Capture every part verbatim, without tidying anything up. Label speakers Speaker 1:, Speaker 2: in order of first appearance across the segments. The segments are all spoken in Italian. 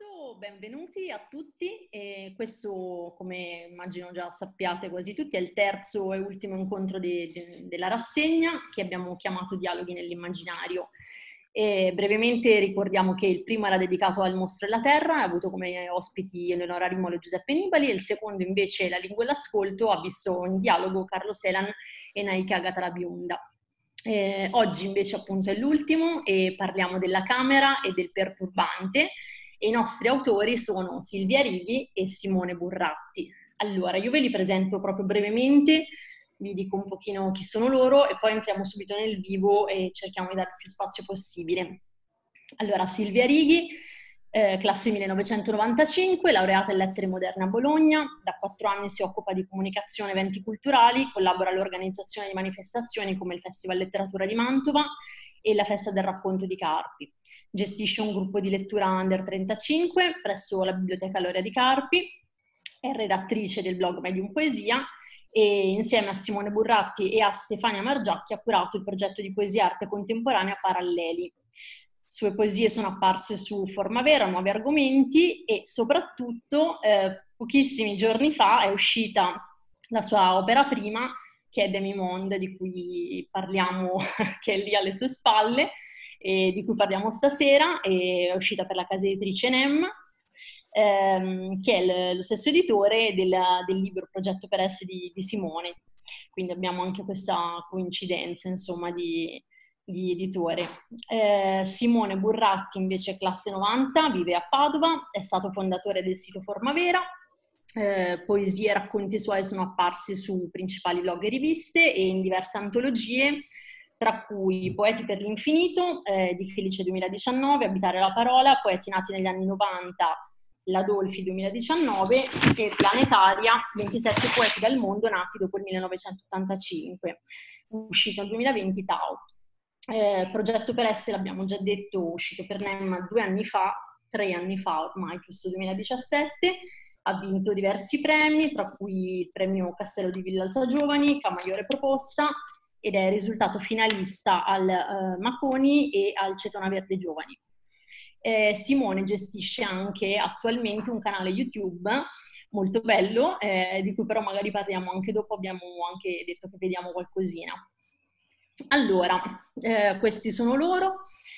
Speaker 1: Innanzitutto benvenuti a tutti, e questo, come immagino già sappiate quasi tutti, è il terzo e ultimo incontro de, de, della rassegna che abbiamo chiamato Dialoghi nell'immaginario. E brevemente ricordiamo che il primo era dedicato al mostro e la terra, ha avuto come ospiti Eleonora Rimolo e Giuseppe Nibali, e il secondo invece, La lingua e l'ascolto, ha visto in dialogo Carlo Celan e Naika Agata-Bionda. Eh, oggi invece appunto è l'ultimo e parliamo della camera e del perturbante, e i nostri autori sono Silvia Righi e Simone Burratti. Allora, io ve li presento proprio brevemente, vi dico un pochino chi sono loro e poi entriamo subito nel vivo e cerchiamo di dare più spazio possibile. Allora, Silvia Righi, eh, classe millenovecentonovantacinque, laureata in lettere moderne a Bologna, da quattro anni si occupa di comunicazione e eventi culturali, collabora all'organizzazione di manifestazioni come il Festival Letteratura di Mantova e la Festa del Racconto di Carpi. Gestisce un gruppo di lettura under trentacinque presso la Biblioteca Lorea di Carpi, è redattrice del blog Medium Poesia e insieme a Simone Burratti e a Stefania Margiacchi ha curato il progetto di poesia arte contemporanea Paralleli. Sue poesie sono apparse su Formavera, Nuovi Argomenti, e soprattutto eh, pochissimi giorni fa è uscita la sua opera prima, che è Demi-Monde, di cui parliamo, che è lì alle sue spalle, e di cui parliamo stasera, è uscita per la casa editrice Nem, ehm, che è lo stesso editore del, del libro Progetto per S di, di Simone. Quindi abbiamo anche questa coincidenza, insomma, di, di editore. Eh, Simone Burratti invece classe novanta, vive a Padova, è stato fondatore del sito Formavera, eh, poesie e racconti suoi sono apparsi su principali blog e riviste e in diverse antologie, tra cui Poeti per l'infinito, eh, di Felice duemiladiciannove, Abitare la parola, Poeti nati negli anni novanta, la Dolfi duemiladiciannove, e Planetaria, ventisette poeti dal mondo nati dopo il millenovecentottantacinque, uscito nel duemilaventi Tao. Eh, Progetto per S, l'abbiamo già detto, uscito per Nem due anni fa, tre anni fa ormai, questo duemiladiciassette, ha vinto diversi premi, tra cui il premio Castello di Villalta Giovani, Camaiore Proposta, ed è risultato finalista al eh, Maconi e al Cetona Verde Giovani. Eh, Simone gestisce anche attualmente un canale YouTube molto bello, eh, di cui però magari parliamo anche dopo, abbiamo anche detto che vediamo qualcosina. Allora, eh, questi sono loro.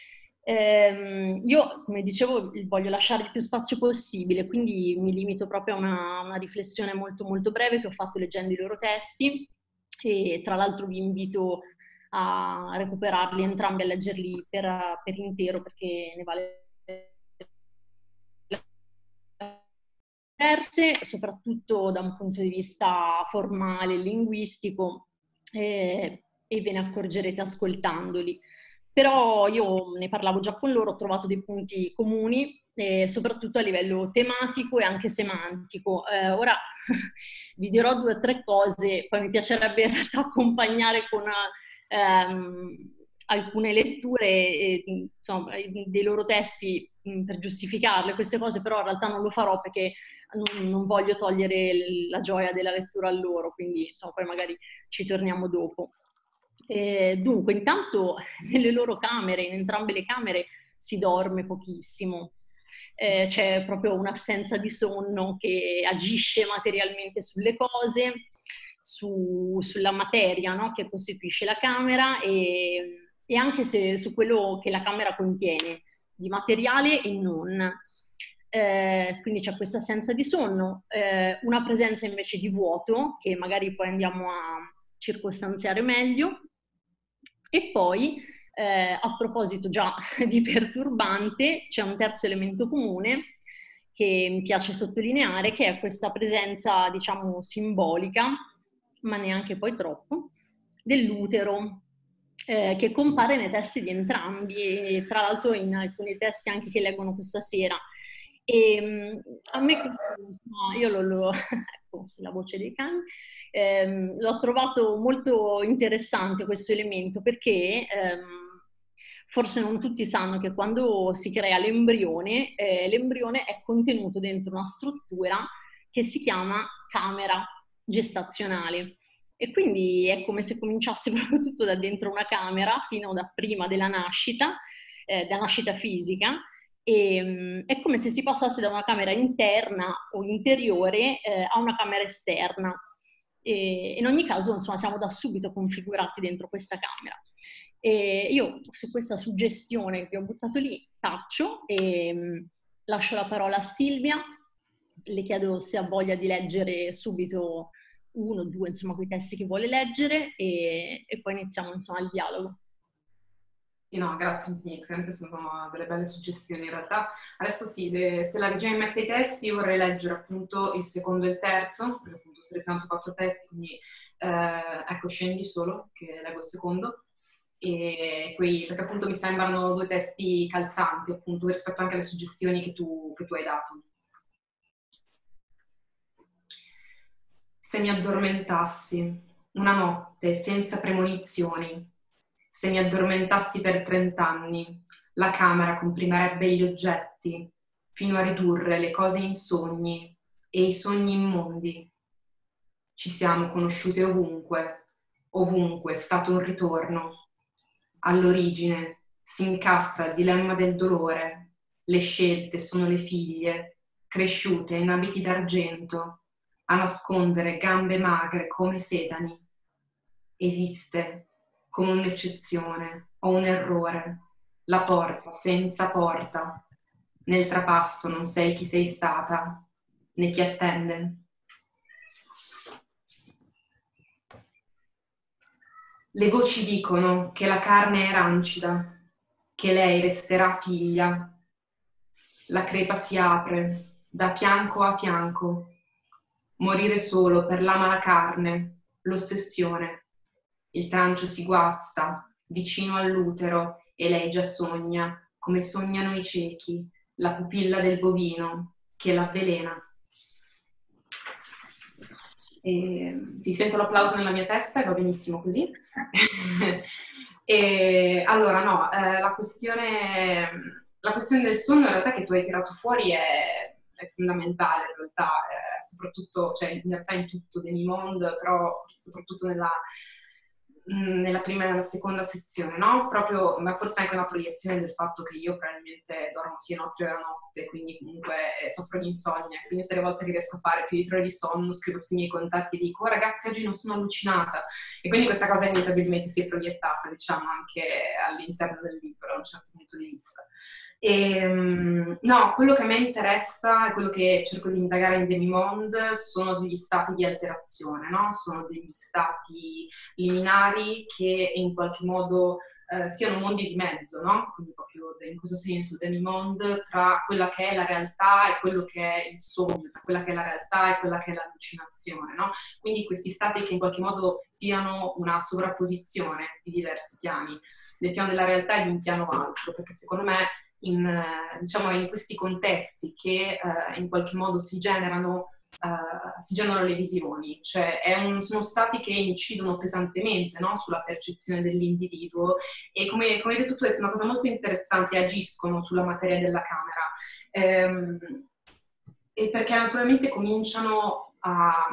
Speaker 1: Eh, io, come dicevo, voglio lasciare il più spazio possibile, quindi mi limito proprio a una, una riflessione molto molto breve che ho fatto leggendo i loro testi, e tra l'altro vi invito a recuperarli entrambi, a leggerli per, per intero, perché ne vale diverse, soprattutto da un punto di vista formale, linguistico, eh, e ve ne accorgerete ascoltandoli. Però io ne parlavo già con loro, ho trovato dei punti comuni, eh, soprattutto a livello tematico e anche semantico. Eh, ora vi dirò due o tre cose, poi mi piacerebbe in realtà accompagnare con ehm, alcune letture e, insomma, dei loro testi mh, per giustificarle queste cose, però in realtà non lo farò perché non, non voglio togliere la gioia della lettura a loro, quindi insomma, poi magari ci torniamo dopo. Eh, dunque, intanto nelle loro camere, in entrambe le camere, si dorme pochissimo. Eh, c'è proprio un'assenza di sonno che agisce materialmente sulle cose, su, sulla materia, no? Che costituisce la camera, e, e anche se, su quello che la camera contiene, di materiale e non. Eh, quindi c'è questa assenza di sonno, eh, una presenza invece di vuoto, che magari poi andiamo a circostanziare meglio. E poi, eh, a proposito già di perturbante, c'è un terzo elemento comune che mi piace sottolineare, che è questa presenza, diciamo, simbolica, ma neanche poi troppo, dell'utero, eh, che compare nei testi di entrambi, e tra l'altro in alcuni testi anche che leggono questa sera. E a me questo, no, io lo, lo ecco la voce dei cani, ehm, l'ho trovato molto interessante questo elemento, perché ehm, forse non tutti sanno che quando si crea l'embrione, eh, l'embrione è contenuto dentro una struttura che si chiama camera gestazionale. E quindi è come se cominciasse proprio tutto da dentro una camera, fino da prima della nascita, eh, da nascita fisica, E, mm, è come se si passasse da una camera interna o interiore eh, a una camera esterna. E in ogni caso, insomma, siamo da subito configurati dentro questa camera. E io su questa suggestione che vi ho buttato lì taccio e mh, lascio la parola a Silvia. Le chiedo se ha voglia di leggere subito uno o due, insomma, quei testi che vuole leggere e, e poi iniziamo, insomma, il dialogo.
Speaker 2: Sì, no, grazie infinite, sono delle belle suggestioni in realtà. Adesso sì, le, se la regia mi mette i testi, io vorrei leggere appunto il secondo e il terzo, perché appunto ho selezionato quattro testi, quindi eh, ecco, scendi solo, che leggo il secondo. E quei, perché appunto mi sembrano due testi calzanti, appunto, rispetto anche alle suggestioni che tu, che tu hai dato. Se mi addormentassi una notte senza premonizioni, se mi addormentassi per trent'anni, la camera comprimerebbe gli oggetti fino a ridurre le cose in sogni e i sogni in mondi. Ci siamo conosciute ovunque, ovunque è stato un ritorno. All'origine si incastra il dilemma del dolore, le scelte sono le figlie, cresciute in abiti d'argento, a nascondere gambe magre come sedani. Esiste come un'eccezione o un errore, la porta senza porta. Nel trapasso non sei chi sei stata, né chi attende. Le voci dicono che la carne è rancida, che lei resterà figlia. La crepa si apre, da fianco a fianco. Morire solo per l'amara carne, l'ossessione. Il trancio si guasta, vicino all'utero, e lei già sogna, come sognano i ciechi, la pupilla del bovino, che l'avvelena. E, sì, sento l'applauso nella mia testa e va benissimo così. E, allora, no, eh, la, questione, la questione del sonno in realtà che tu hai tirato fuori è, è fondamentale, in realtà, eh, soprattutto, cioè in realtà in tutto Demimonde, però soprattutto nella, nella prima e nella seconda sezione, no? Proprio, ma forse anche una proiezione del fatto che io probabilmente dormo sia notte la notte, quindi comunque soffro di insonnia, quindi tutte le volte che riesco a fare più di tre ore di sonno scrivo tutti i miei contatti e dico oh ragazzi oggi non sono allucinata, e quindi questa cosa inevitabilmente si è proiettata, diciamo, anche all'interno del libro da un certo punto di vista. E, no, quello che a me interessa e quello che cerco di indagare in Demimonde sono degli stati di alterazione, no? Sono degli stati liminari che in qualche modo eh, siano mondi di mezzo, no? Quindi proprio in questo senso Demimonde tra quella che è la realtà e quello che è il sogno, tra quella che è la realtà e quella che è l'allucinazione, no? Quindi questi stati che in qualche modo siano una sovrapposizione di diversi piani, del piano della realtà e di un piano altro, perché secondo me in, diciamo, in questi contesti che eh, in qualche modo si generano Uh, si generano le visioni, cioè è un, sono stati che incidono pesantemente, no? Sulla percezione dell'individuo e come, come hai detto tu è una cosa molto interessante, agiscono sulla materia della camera, ehm, e perché naturalmente cominciano a,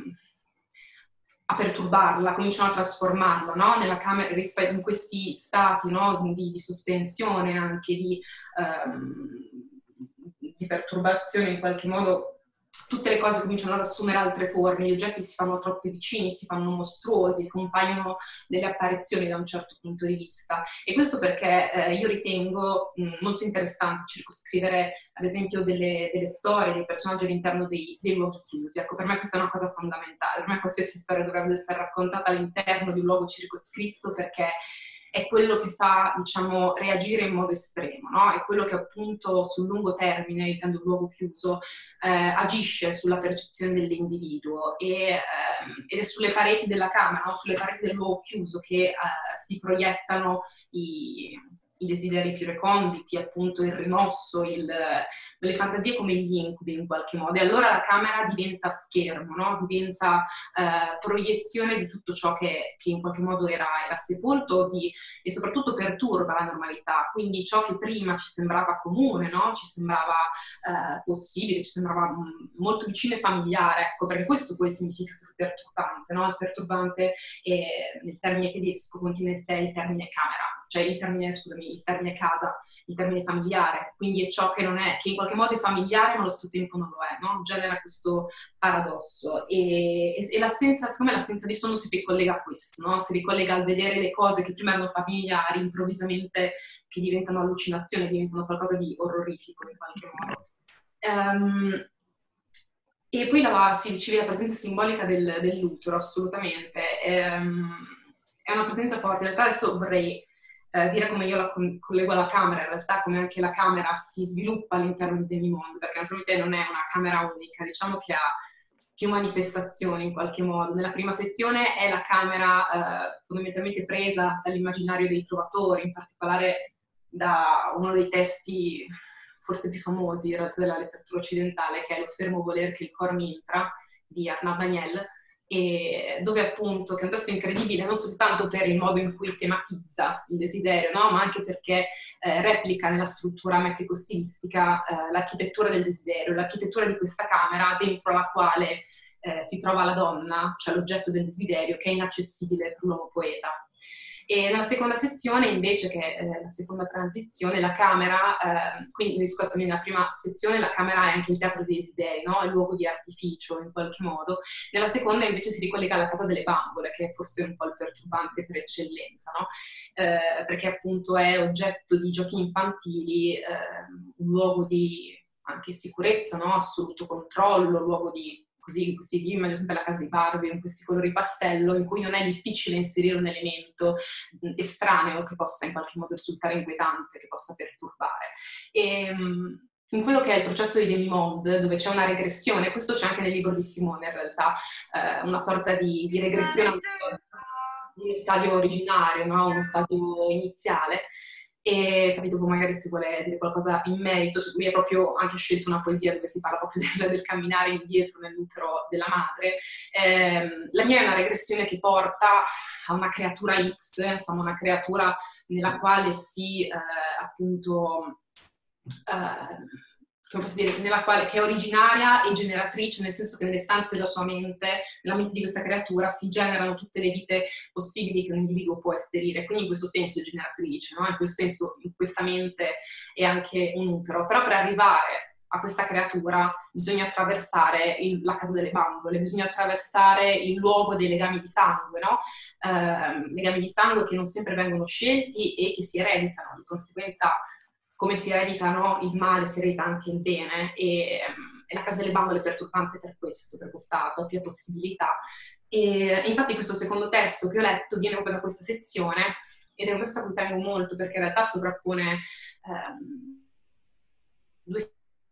Speaker 2: a perturbarla, cominciano a trasformarla, no? Nella camera, rispetto in questi stati, no? di, di sospensione, anche di, ehm, di perturbazione in qualche modo. Tutte le cose cominciano ad assumere altre forme, gli oggetti si fanno troppo vicini, si fanno mostruosi, compaiono delle apparizioni da un certo punto di vista. E questo perché eh, io ritengo mh, molto interessante circoscrivere, ad esempio, delle, delle storie, dei personaggi all'interno dei, dei luoghi chiusi. Ecco, per me questa è una cosa fondamentale. Per me qualsiasi storia dovrebbe essere raccontata all'interno di un luogo circoscritto perché è quello che fa, diciamo, reagire in modo estremo, no? È quello che appunto sul lungo termine, intendo un luogo chiuso, eh, agisce sulla percezione dell'individuo e, ehm, ed è sulle pareti della camera, no? Sulle pareti del luogo chiuso che eh, si proiettano i, i desideri più reconditi, appunto il rimosso, il, le fantasie come gli incubi in qualche modo. E allora la camera diventa schermo, no? Diventa eh, proiezione di tutto ciò che, che in qualche modo era, era sepolto di, e soprattutto perturba la normalità. Quindi ciò che prima ci sembrava comune, no? Ci sembrava eh, possibile, ci sembrava mh, molto vicino e familiare, ecco, perché questo poi significa perturbante, no? Il perturbante, è, nel termine tedesco, contiene in sé il termine camera, cioè il termine, scusami, il termine casa, il termine familiare, quindi è ciò che non è, che in qualche modo è familiare ma allo stesso tempo non lo è, no? Genera questo paradosso e, e, e l'assenza, secondo me l'assenza di sonno si ricollega a questo, no? Si ricollega al vedere le cose che prima erano familiari, improvvisamente che diventano allucinazioni, diventano qualcosa di orrorifico in qualche modo. Um, e poi la, si dicevi la presenza simbolica del, dell'utero, assolutamente. Um, è una presenza forte. In realtà adesso vorrei eh, dire come io la con, collego alla camera, in realtà come anche la camera si sviluppa all'interno di Demimonde, perché naturalmente non è una camera unica, diciamo che ha più manifestazioni in qualche modo. Nella prima sezione è la camera eh, fondamentalmente presa dall'immaginario dei trovatori, in particolare da uno dei testi forse più famosi in realtà della letteratura occidentale, che è Lo fermo voler che il cor mi intra, di Arnaud Daniel, e dove appunto, che è un testo incredibile non soltanto per il modo in cui tematizza il desiderio, no? Ma anche perché eh, replica nella struttura metrico-stilistica eh, l'architettura del desiderio, l'architettura di questa camera dentro la quale eh, si trova la donna, cioè l'oggetto del desiderio, che è inaccessibile per l'uomo poeta. E nella seconda sezione invece, che è la seconda transizione, la camera, eh, quindi scusatemi, nella prima sezione la camera è anche il teatro dei desideri, no? È il luogo di artificio in qualche modo. Nella seconda invece si ricollega alla casa delle bambole, che è forse un po' il perturbante per eccellenza, no? Eh, perché appunto è oggetto di giochi infantili, eh, un luogo di anche sicurezza, no? Assoluto controllo, luogo di così, questi io immagino sempre la casa di Barbie, con questi colori pastello, in cui non è difficile inserire un elemento mh, estraneo che possa in qualche modo risultare inquietante, che possa perturbare. E, mh, in quello che è il processo di Demimonde, dove c'è una regressione, questo c'è anche nel libro di Simone in realtà, eh, una sorta di, di regressione di uno stadio originario, no? Uno stadio iniziale, e infatti dopo magari si vuole dire qualcosa in merito, cioè lui ha proprio anche scelto una poesia dove si parla proprio del, del camminare indietro nell'utero della madre. Eh, la mia è una regressione che porta a una creatura X, insomma una creatura nella quale si eh, appunto eh, come posso dire, nella quale, che è originaria e generatrice, nel senso che nelle stanze della sua mente, nella mente di questa creatura, si generano tutte le vite possibili che un individuo può esperire, quindi in questo senso è generatrice, no? In questo senso in questa mente è anche un utero, però per arrivare a questa creatura bisogna attraversare il, la casa delle bambole, bisogna attraversare il luogo dei legami di sangue, no? Eh, legami di sangue che non sempre vengono scelti e che si ereditano, di conseguenza come si ereditano il male, si eredita anche il bene, e, e la casa delle bambole è perturbante per questo, per questa doppia possibilità. E, e infatti questo secondo testo che ho letto viene proprio da questa sezione, ed è un testo a cui tengo molto, perché in realtà sovrappone ehm, due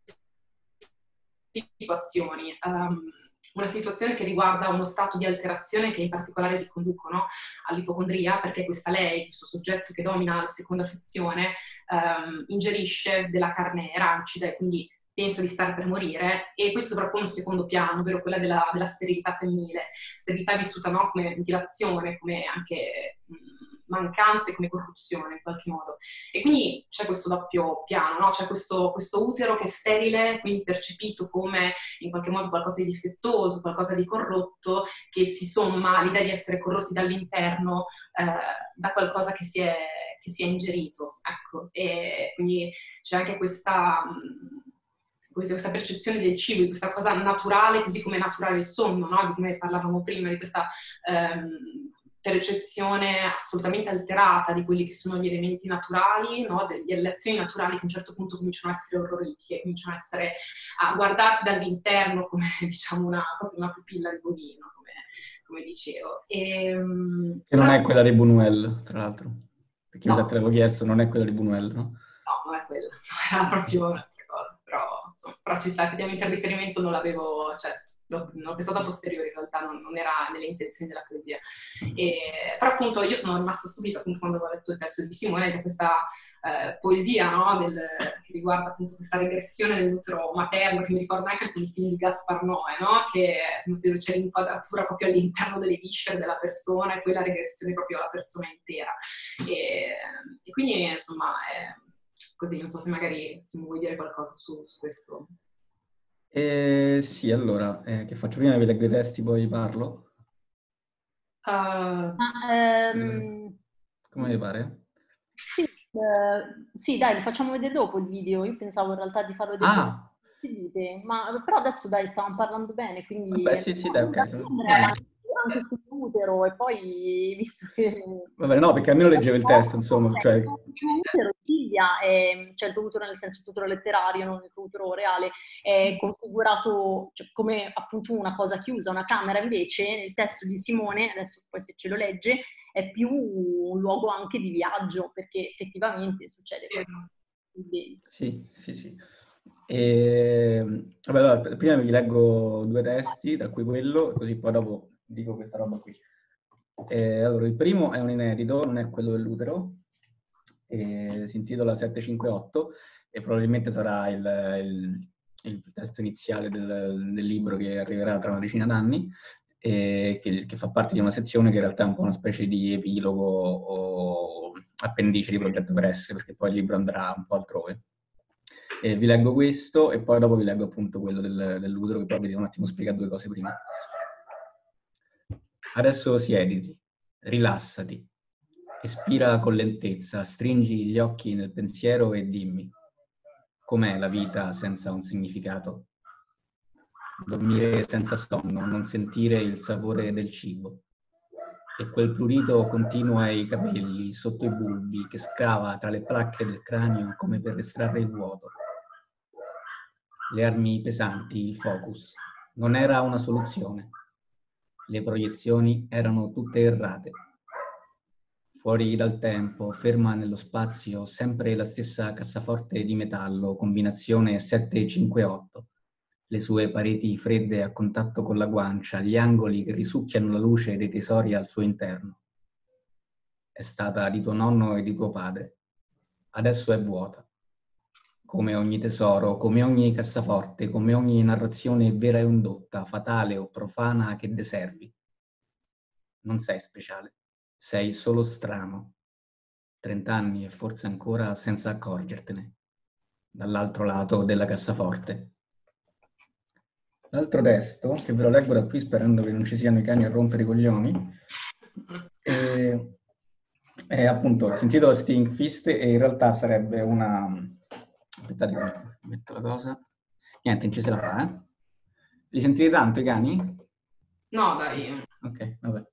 Speaker 2: situazioni. Um, una situazione che riguarda uno stato di alterazione che in particolare riconducono all'ipocondria, perché questa lei, questo soggetto che domina la seconda sezione, um, ingerisce della carne rancida e quindi pensa di stare per morire, e questo soprappone un secondo piano, ovvero quella della, della sterilità femminile, sterilità vissuta, no, come mutilazione, come anche mh, mancanze, come corruzione in qualche modo. E quindi c'è questo doppio piano, no? C'è questo, questo utero che è sterile, quindi percepito come in qualche modo qualcosa di difettoso, qualcosa di corrotto, che si somma all'idea di essere corrotti dall'interno eh, da qualcosa che si è, che si è ingerito. Ecco. E quindi c'è anche questa... Mh, questa percezione del cibo, di questa cosa naturale, così come è naturale il sonno, no? Di come parlavamo prima, di questa ehm, percezione assolutamente alterata di quelli che sono gli elementi naturali, no? Delle azioni naturali che a un certo punto cominciano a essere orrorifiche, cominciano a essere a guardarti dall'interno come diciamo una, proprio una pupilla di bovino, come, come dicevo. E, um,
Speaker 3: e non è quella di Buñuel, tra l'altro, perché
Speaker 2: no.
Speaker 3: mi sa te l'avevo chiesto, non è quella di Buñuel, no?
Speaker 2: No, non è quella, era proprio un'altra cosa, però, insomma, però ci sta, effettivamente il riferimento non l'avevo, cioè, l'ho, l'ho pensato a posteriori, in realtà non, non era nelle intenzioni della poesia. E, però appunto io sono rimasta stupita appunto quando ho letto il testo di Simone, di questa eh, poesia, no, del, che riguarda appunto questa regressione dell'utero materno, che mi ricorda anche alcuni film di Gaspar Noè, no, che come se c'è l'inquadratura proprio all'interno delle viscere della persona e poi la regressione proprio alla persona intera. E, e quindi insomma è così, non so se magari se mi vuoi dire qualcosa su, su questo.
Speaker 3: Eh, sì, allora, eh, che faccio prima? Vi leggo i testi, poi parlo?
Speaker 2: Uh,
Speaker 1: Ma, ehm,
Speaker 3: Come vi pare?
Speaker 1: sì, eh, sì, dai, lo facciamo vedere dopo il video. Io pensavo in realtà di farlo vedere dopo.
Speaker 3: Ah,
Speaker 1: Che dite? Ma però adesso dai, stavamo parlando bene, quindi
Speaker 3: vabbè, sì, sì, dai, ok. sono- va
Speaker 1: Andrea,
Speaker 3: bene.
Speaker 1: anche sull'utero e poi, visto che...
Speaker 3: Va bene, no, perché almeno leggevo il testo, insomma,
Speaker 1: Cioè,
Speaker 3: cioè...
Speaker 1: il tuo utero, Silvia, è, cioè il tuo utero nel senso il tuo utero letterario, non il tuo utero reale, è configurato cioè, come appunto una cosa chiusa, una camera invece nel testo di Simone, adesso poi se ce lo legge, è più un luogo anche di viaggio, perché effettivamente succede qualcosa lì dentro.
Speaker 3: Sì, sì, sì. E, vabbè, allora, prima vi leggo due testi, tra cui quello, così poi dopo dico questa roba qui. E, allora, il primo è un inedito, non è quello dell'utero, e si intitola settecentocinquantotto e probabilmente sarà il, il- il testo iniziale del, del libro che arriverà tra una decina d'anni, e che, che fa parte di una sezione che in realtà è un po' una specie di epilogo o appendice di Progetto per Esse, perché poi il libro andrà un po' altrove. E vi leggo questo e poi dopo vi leggo appunto quello del, dell'utero, che poi vi devo un attimo spiegare due cose prima. Adesso siediti, rilassati, espira con lentezza, stringi gli occhi nel pensiero e dimmi, com'è la vita senza un significato? Dormire senza sonno, non sentire il sapore del cibo. E quel prurito continuo ai capelli, sotto i bulbi, che scava tra le placche del cranio come per estrarre il vuoto. Le armi pesanti, il focus. Non era una soluzione. Le proiezioni erano tutte errate. Fuori dal tempo, ferma nello spazio, sempre la stessa cassaforte di metallo, combinazione sette cinque otto. Le sue pareti fredde a contatto con la guancia, gli angoli che risucchiano la luce dei tesori al suo interno. È stata di tuo nonno e di tuo padre. Adesso è vuota. Come ogni tesoro, come ogni cassaforte, come ogni narrazione vera e indotta, fatale o profana che deservi. Non sei speciale, sei solo strano. Trent'anni e forse ancora senza accorgertene. Dall'altro lato della cassaforte. L'altro testo, che ve lo leggo da qui sperando che non ci siano i cani a rompere i coglioni, è, è appunto, si intitola Sting Fist e in realtà sarebbe una... Aspettate che metto la cosa. Niente, non ci se la fa, eh? Li sentite tanto i cani?
Speaker 2: no, dai.
Speaker 3: Ok, vabbè.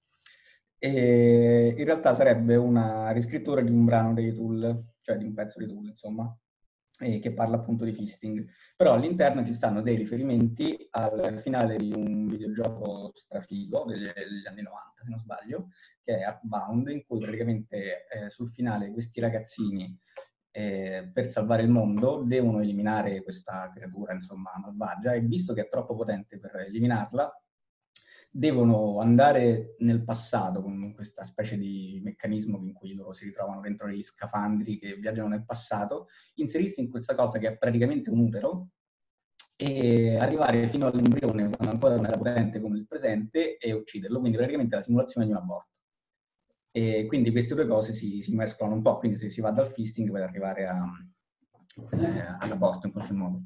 Speaker 3: E in realtà sarebbe una riscrittura di un brano dei Tool, cioè di un pezzo di Tool, insomma, e che parla appunto di fisting. Però all'interno ci stanno dei riferimenti al finale di un videogioco strafigo degli, degli anni novanta, se non sbaglio, che è Earthbound, in cui praticamente eh, sul finale questi ragazzini eh, per salvare il mondo devono eliminare questa creatura, insomma, malvagia, e visto che è troppo potente per eliminarla, devono andare nel passato con questa specie di meccanismo in cui loro si ritrovano dentro degli scafandri che viaggiano nel passato, inserirsi in questa cosa che è praticamente un utero e arrivare fino all'embrione quando ancora non era potente come il presente e ucciderlo, quindi praticamente la simulazione di un aborto. E quindi queste due cose si, si mescolano un po', quindi se si va dal fisting per arrivare a, eh, all'aborto in qualche modo.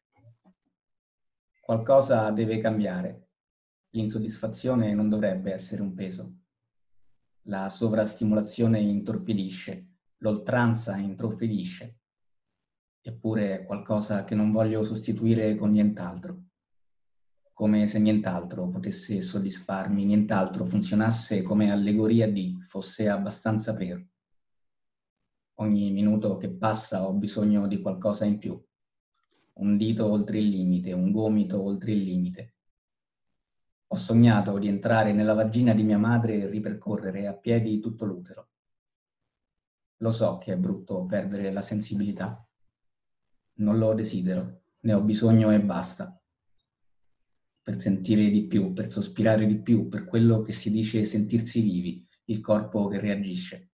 Speaker 3: Qualcosa deve cambiare. L'insoddisfazione non dovrebbe essere un peso. La sovrastimolazione intorpidisce, l'oltranza intorpidisce. Eppure è qualcosa che non voglio sostituire con nient'altro. Come se nient'altro potesse soddisfarmi, nient'altro funzionasse come allegoria di, fosse abbastanza per. Ogni minuto che passa ho bisogno di qualcosa in più. Un dito oltre il limite, un gomito oltre il limite. Ho sognato di entrare nella vagina di mia madre e ripercorrere a piedi tutto l'utero. Lo so che è brutto perdere la sensibilità. Non lo desidero, ne ho bisogno e basta. Per sentire di più, per sospirare di più, per quello che si dice sentirsi vivi, il corpo che reagisce.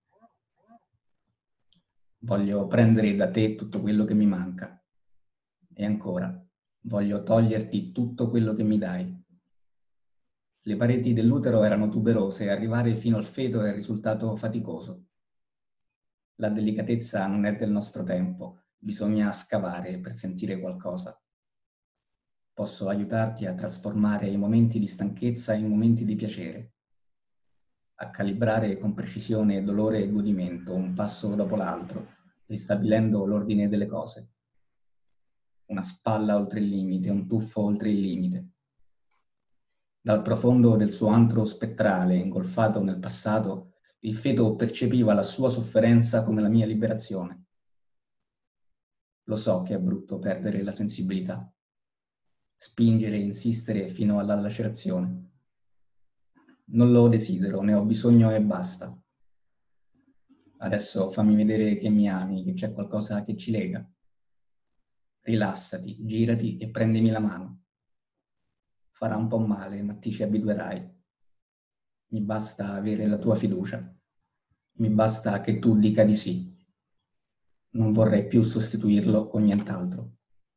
Speaker 3: Voglio prendere da te tutto quello che mi manca. E ancora, voglio toglierti tutto quello che mi dai. Le pareti dell'utero erano tuberose e arrivare fino al feto è risultato faticoso. La delicatezza non è del nostro tempo, bisogna scavare per sentire qualcosa. posso aiutarti a trasformare i momenti di stanchezza in momenti di piacere, a calibrare con precisione dolore e godimento, un passo dopo l'altro, ristabilendo l'ordine delle cose. Una spalla oltre il limite, un tuffo oltre il limite. Dal profondo del suo antro spettrale, ingolfato nel passato, il feto percepiva la sua sofferenza come la mia liberazione. Lo so che è brutto perdere la sensibilità, spingere e insistere fino alla lacerazione. Non lo desidero, ne ho bisogno e basta. Adesso fammi vedere che mi ami, che c'è qualcosa che ci lega. Rilassati, girati e prendimi la mano. Farà un po' male, ma ti ci abituerai. Mi basta avere la tua fiducia. Mi basta che tu dica di sì. Non vorrei più sostituirlo con nient'altro.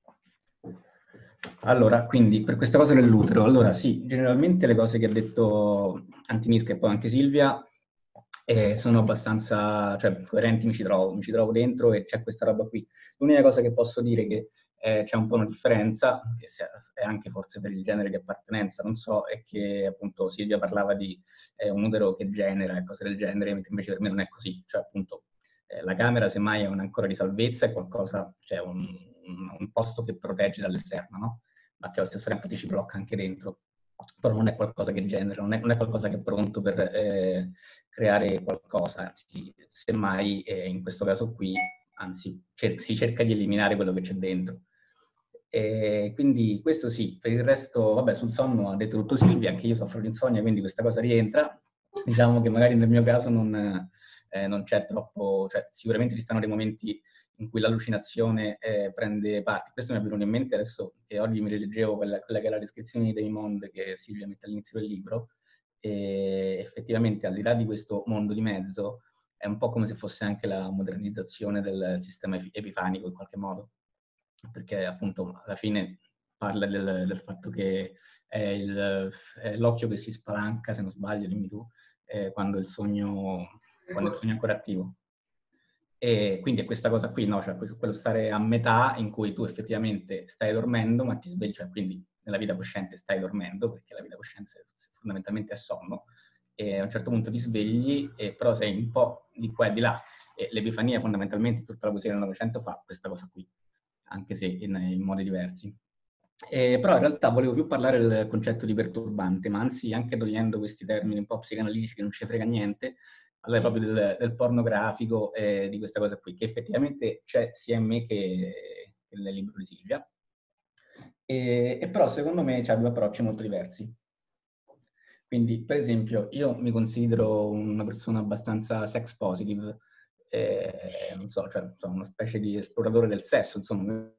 Speaker 3: Allora, quindi, per questa cosa dell'utero, allora sì, generalmente le cose che ha detto Antimisca e poi anche Silvia eh, sono abbastanza, cioè, coerenti, mi ci trovo, mi ci trovo dentro e c'è questa roba qui. L'unica cosa che posso dire è che eh, c'è un po' una differenza, che è anche forse per il genere di appartenenza, non so, è che appunto Silvia parlava di eh, un utero che genera e cose del genere, mentre invece per me non è così, cioè appunto eh, la camera semmai è un'ancora di salvezza, è qualcosa, cioè un, un, un posto che protegge dall'esterno, no? Ma che allo stesso tempo ti ci blocca anche dentro. Però non è qualcosa che genera, non è, non è qualcosa che è pronto per eh, creare qualcosa, anzi, semmai eh, in questo caso qui, anzi, cer- si cerca di eliminare quello che c'è dentro. E quindi questo sì, per il resto, vabbè, sul sonno ha detto tutto Silvia, anche io soffro di insonnia, quindi questa cosa rientra. Diciamo che magari nel mio caso non, eh, non c'è troppo, cioè sicuramente ci stanno dei momenti in cui l'allucinazione eh, prende parte. Questo mi è venuto in mente adesso che oggi mi rileggevo quella, quella che è la descrizione di Daymond che Silvia mette all'inizio del libro, e effettivamente al di là di questo mondo di mezzo è un po' come se fosse anche la modernizzazione del sistema epifanico in qualche modo, perché appunto alla fine parla del, del fatto che è, il, è l'occhio che si spalanca, se non sbaglio, dimmi tu, eh, quando, il sogno, quando il sogno è ancora attivo. E quindi è questa cosa qui, no? Cioè quello stare a metà in cui tu effettivamente stai dormendo, ma ti svegli, cioè quindi nella vita cosciente stai dormendo, perché la vita cosciente fondamentalmente è sonno, e a un certo punto ti svegli, e però sei un po' di qua e di là. E l'Epifania fondamentalmente tutta la poesia del Novecento fa questa cosa qui, anche se in, in modi diversi. Eh, però in realtà volevo più parlare del concetto di perturbante, ma anzi anche togliendo questi termini un po' psicanalitici che non ci frega niente, allora proprio del, del pornografico e eh, di questa cosa qui, che effettivamente c'è sia in me che, che nel libro di Silvia. E, e però secondo me c'ha due approcci molto diversi. Quindi, per esempio, io mi considero una persona abbastanza sex positive, eh, non so, cioè sono una specie di esploratore del sesso, insomma.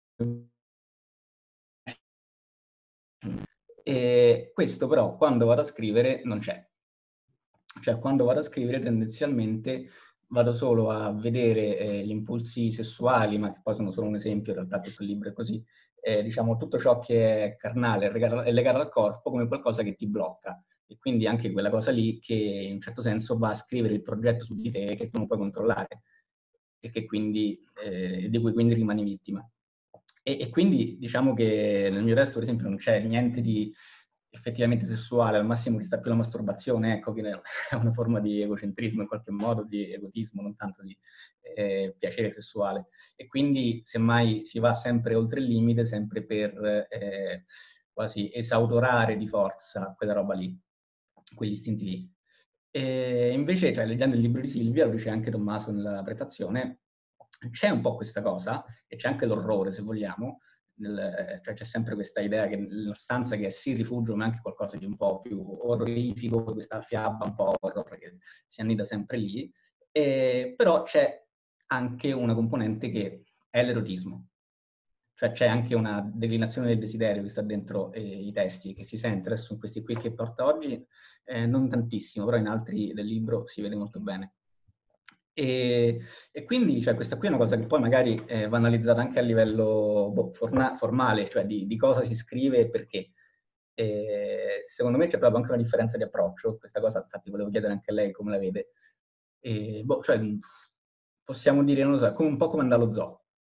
Speaker 3: E questo però quando vado a scrivere non c'è. Cioè quando vado a scrivere tendenzialmente vado solo a vedere eh, gli impulsi sessuali, ma che poi sono solo un esempio, in realtà tutto il libro è così, eh, diciamo tutto ciò che è carnale, è legato al corpo come qualcosa che ti blocca. E quindi anche quella cosa lì che in un certo senso va a scrivere il progetto su di te che tu non puoi controllare e che quindi, eh, di cui quindi rimani vittima. E, e quindi diciamo che nel mio testo, per esempio, non c'è niente di effettivamente sessuale, al massimo ci sta più la masturbazione, ecco, che è una forma di egocentrismo in qualche modo, di egotismo, non tanto di eh, piacere sessuale. E quindi semmai si va sempre oltre il limite, sempre per eh, quasi esautorare di forza quella roba lì, quegli istinti lì. E invece, cioè, leggendo il libro di Silvia, lo dice anche Tommaso nella prefazione, c'è un po' questa cosa, e c'è anche l'orrore, se vogliamo, nel, cioè c'è sempre questa idea che la stanza che è sì rifugio, ma anche qualcosa di un po' più orrorifico, questa fiaba un po' horror che si annida sempre lì, e, però c'è anche una componente che è l'erotismo. Cioè c'è anche una declinazione del desiderio che sta dentro eh, i testi, che si sente. Adesso in questi qui che porta oggi, eh, non tantissimo, però in altri del libro si vede molto bene. E, e quindi cioè, questa qui è una cosa che poi magari eh, va analizzata anche a livello boh, forna, formale, cioè di, di cosa si scrive e perché. E, secondo me c'è proprio anche una differenza di approccio, questa cosa infatti volevo chiedere anche a lei come la vede. E, boh, cioè, possiamo dire, non lo so, come, un po' come andare allo zoo.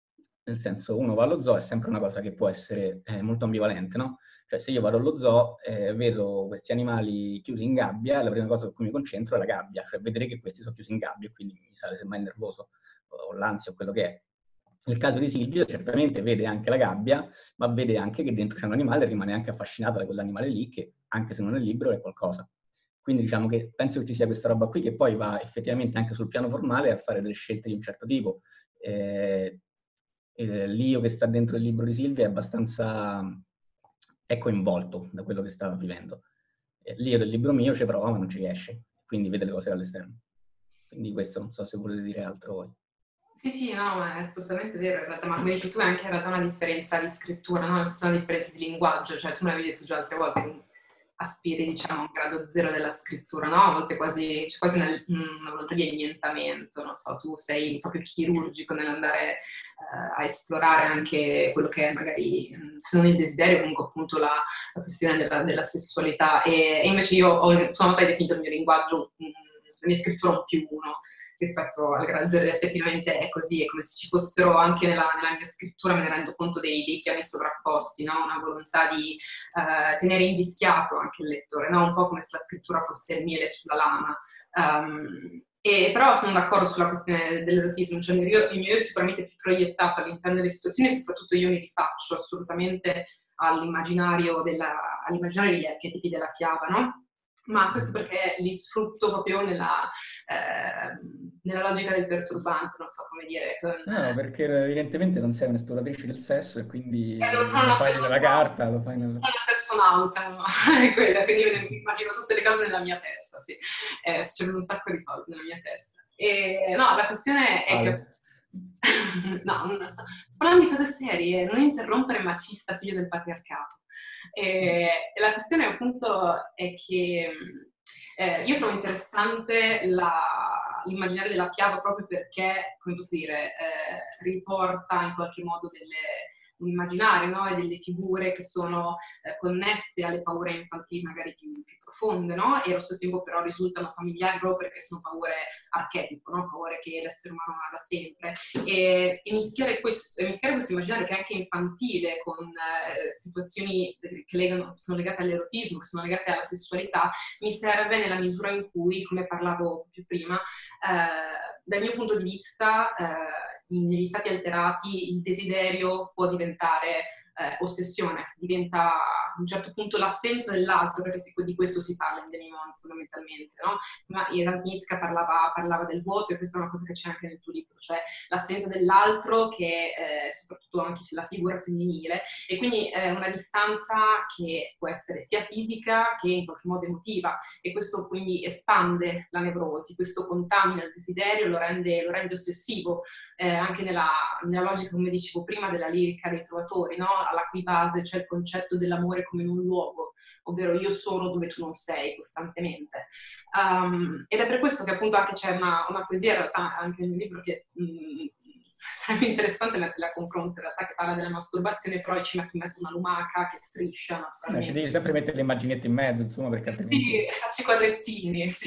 Speaker 3: Nel senso, uno va allo zoo è sempre una cosa che può essere eh, molto ambivalente, no? Cioè, se io vado allo zoo e eh, vedo questi animali chiusi in gabbia, la prima cosa su cui mi concentro è la gabbia, cioè vedere che questi sono chiusi in gabbia e quindi mi sale semmai il nervoso o l'ansia o quello che è. Nel caso di Silvio, certamente vede anche la gabbia, ma vede anche che dentro c'è un animale e rimane anche affascinato da quell'animale lì, che anche se non è libero è qualcosa. Quindi diciamo che penso che ci sia questa roba qui che poi va effettivamente anche sul piano formale a fare delle scelte di un certo tipo. Eh, eh, L'io che sta dentro il libro di Silvia è abbastanza è coinvolto da quello che sta vivendo. Eh, l'io del libro mio ci prova ma non ci riesce, quindi vede le cose dall'esterno. Quindi questo non so se volete dire altro voi.
Speaker 2: Sì, sì, no, ma è assolutamente vero in realtà, ma come dici tu è anche in realtà una differenza di scrittura, no? È una differenza di linguaggio, cioè tu me l'avevi detto già altre volte, aspiri diciamo a un grado zero della scrittura, no? A volte quasi, c'è quasi una, una volontà di annientamento, non so, tu sei proprio chirurgico nell'andare eh, a esplorare anche quello che è magari, se non il desiderio, comunque appunto la, la questione della, della sessualità e, e invece io ho, una volta hai definito il mio linguaggio, mh, la mia scrittura un più uno, rispetto al grado zero, effettivamente è così, è come se ci fossero anche nella, nella mia scrittura, me ne rendo conto, dei, dei piani sovrapposti, no? Una volontà di eh, tenere invischiato anche il lettore, no? Un po' come se la scrittura fosse il miele sulla lama. Um, e, però sono d'accordo sulla questione dell'erotismo, cioè il mio, il mio io è sicuramente più proiettato all'interno delle situazioni e soprattutto io mi rifaccio assolutamente all'immaginario, della, all'immaginario degli archetipi della fiaba, no? Ma questo perché li sfrutto proprio nella, eh, nella logica del perturbante, non so come dire. Con,
Speaker 3: No, perché evidentemente non sei un'esploratrice del sesso e quindi
Speaker 2: eh, non sono
Speaker 3: lo
Speaker 2: una,
Speaker 3: fai
Speaker 2: non
Speaker 3: nella
Speaker 2: sono,
Speaker 3: carta, lo fai nel...
Speaker 2: sono una sessonauta, no? È quella, quindi io mi immagino tutte le cose nella mia testa, sì. Eh, succedono un sacco di cose nella mia testa. E no, la questione è
Speaker 3: Vale.
Speaker 2: che... no, non sto... sto parlando di cose serie, non interrompere macista figlio del patriarcato. E, e la questione appunto è che eh, io trovo interessante la, l'immaginario della fiaba proprio perché, come posso dire, eh, riporta in qualche modo delle, un immaginario, no? E delle figure che sono eh, connesse alle paure infantili magari più, più profonde, no? E allo stesso tempo però risultano familiari proprio perché sono paure archetipo, no? Paure che l'essere umano ha da sempre. E, e mischiare, questo, e mischiare questo immaginario che è anche infantile con eh, situazioni che legano, sono legate all'erotismo, che sono legate alla sessualità, mi serve nella misura in cui, come parlavo più prima, eh, dal mio punto di vista, eh, negli stati alterati il desiderio può diventare eh, ossessione, diventa a un certo punto l'assenza dell'altro, perché di questo si parla in Demimonde fondamentalmente, no? Ma Iranitska parlava, parlava del vuoto e questa è una cosa che c'è anche nel tuo libro, cioè l'assenza dell'altro che è eh, soprattutto anche la figura femminile e quindi è una distanza che può essere sia fisica che in qualche modo emotiva e questo quindi espande la nevrosi, questo contamina il desiderio, lo rende, lo rende ossessivo, eh, anche nella, nella logica, come dicevo prima, della lirica dei trovatori, no? Alla cui base c'è il concetto dell'amore come in un luogo, ovvero io sono dove tu non sei costantemente. Um, ed è per questo che appunto anche c'è una, una poesia in realtà anche nel mio libro che mh, sarebbe interessante metterla a confronto in realtà, che parla della masturbazione, però ci metti in mezzo una lumaca che striscia naturalmente.
Speaker 3: No, ci devi sempre mettere le immaginette in mezzo, insomma, perché altrimenti...
Speaker 2: Sì, faccio i quadrettini, sì.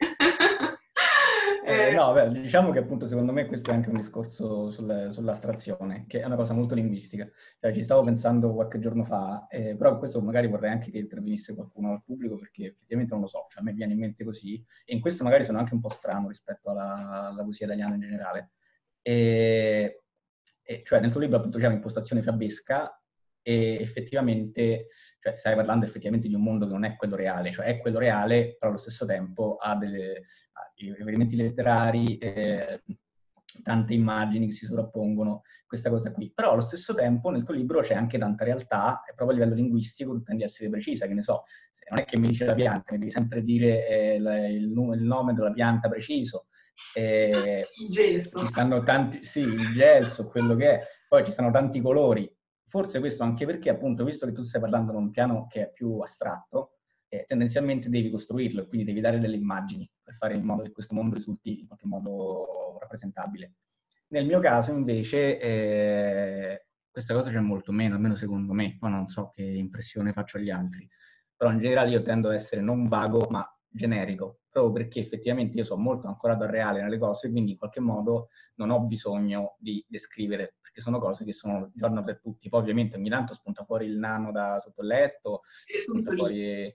Speaker 3: Eh, no, beh, diciamo che appunto secondo me questo è anche un discorso sul, sull'astrazione, che è una cosa molto linguistica. Cioè, ci stavo pensando qualche giorno fa, eh, però questo magari vorrei anche che intervenisse qualcuno al pubblico, perché effettivamente non lo so, cioè a me viene in mente così, e in questo magari sono anche un po' strano rispetto alla, alla poesia italiana in generale. E, e cioè nel tuo libro appunto c'è un'impostazione fiabesca e effettivamente, cioè stai parlando effettivamente di un mondo che non è quello reale, cioè è quello reale, però allo stesso tempo ha delle ha riferimenti letterari, eh, tante immagini che si sovrappongono, questa cosa qui. Però allo stesso tempo nel tuo libro c'è anche tanta realtà, e proprio a livello linguistico tu tendi a essere precisa, che ne so, non è che mi dice la pianta, mi devi sempre dire eh, il, il nome della pianta preciso. Eh,
Speaker 2: il gelso.
Speaker 3: Ci stanno tanti, sì, il gelso, quello che è, poi ci stanno tanti colori. Forse questo anche perché, appunto, visto che tu stai parlando con un piano che è più astratto, eh, tendenzialmente devi costruirlo, quindi devi dare delle immagini per fare in modo che questo mondo risulti in qualche modo rappresentabile. Nel mio caso, invece, eh, questa cosa c'è molto meno, almeno secondo me, ma non so che impressione faccio agli altri. Però in generale io tendo ad essere non vago, ma generico, proprio perché effettivamente io sono molto ancorato al reale nelle cose, quindi in qualche modo non ho bisogno di descrivere perché sono cose che sono giorno per tutti. Poi ovviamente ogni tanto spunta fuori il nano da sotto il letto, spunta fuori... Eh?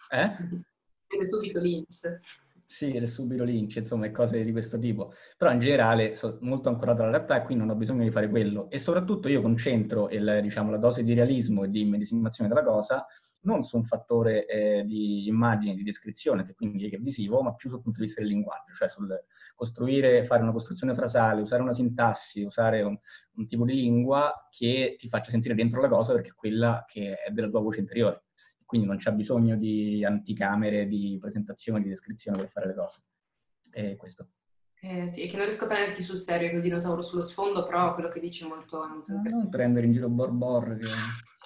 Speaker 2: Vede subito Lynch.
Speaker 3: Sì, ed è subito Lynch, insomma, e cose di questo tipo. Però in generale sono molto ancorato alla realtà e quindi non ho bisogno di fare quello. E soprattutto io concentro il, diciamo, la dose di realismo e di immedesimazione della cosa non su un fattore eh, di immagine, di descrizione, che quindi è visivo, ma più sul punto di vista del linguaggio, cioè sul costruire, fare una costruzione frasale, usare una sintassi, usare un, un tipo di lingua che ti faccia sentire dentro la cosa perché è quella che è della tua voce interiore. Quindi non c'è bisogno di anticamere, di presentazione, di descrizione per fare le cose. È questo.
Speaker 2: Eh, sì, è che non riesco a prenderti sul serio che il dinosauro sullo sfondo, però quello che dici è molto... molto
Speaker 3: no, non prendere in giro Borbor, che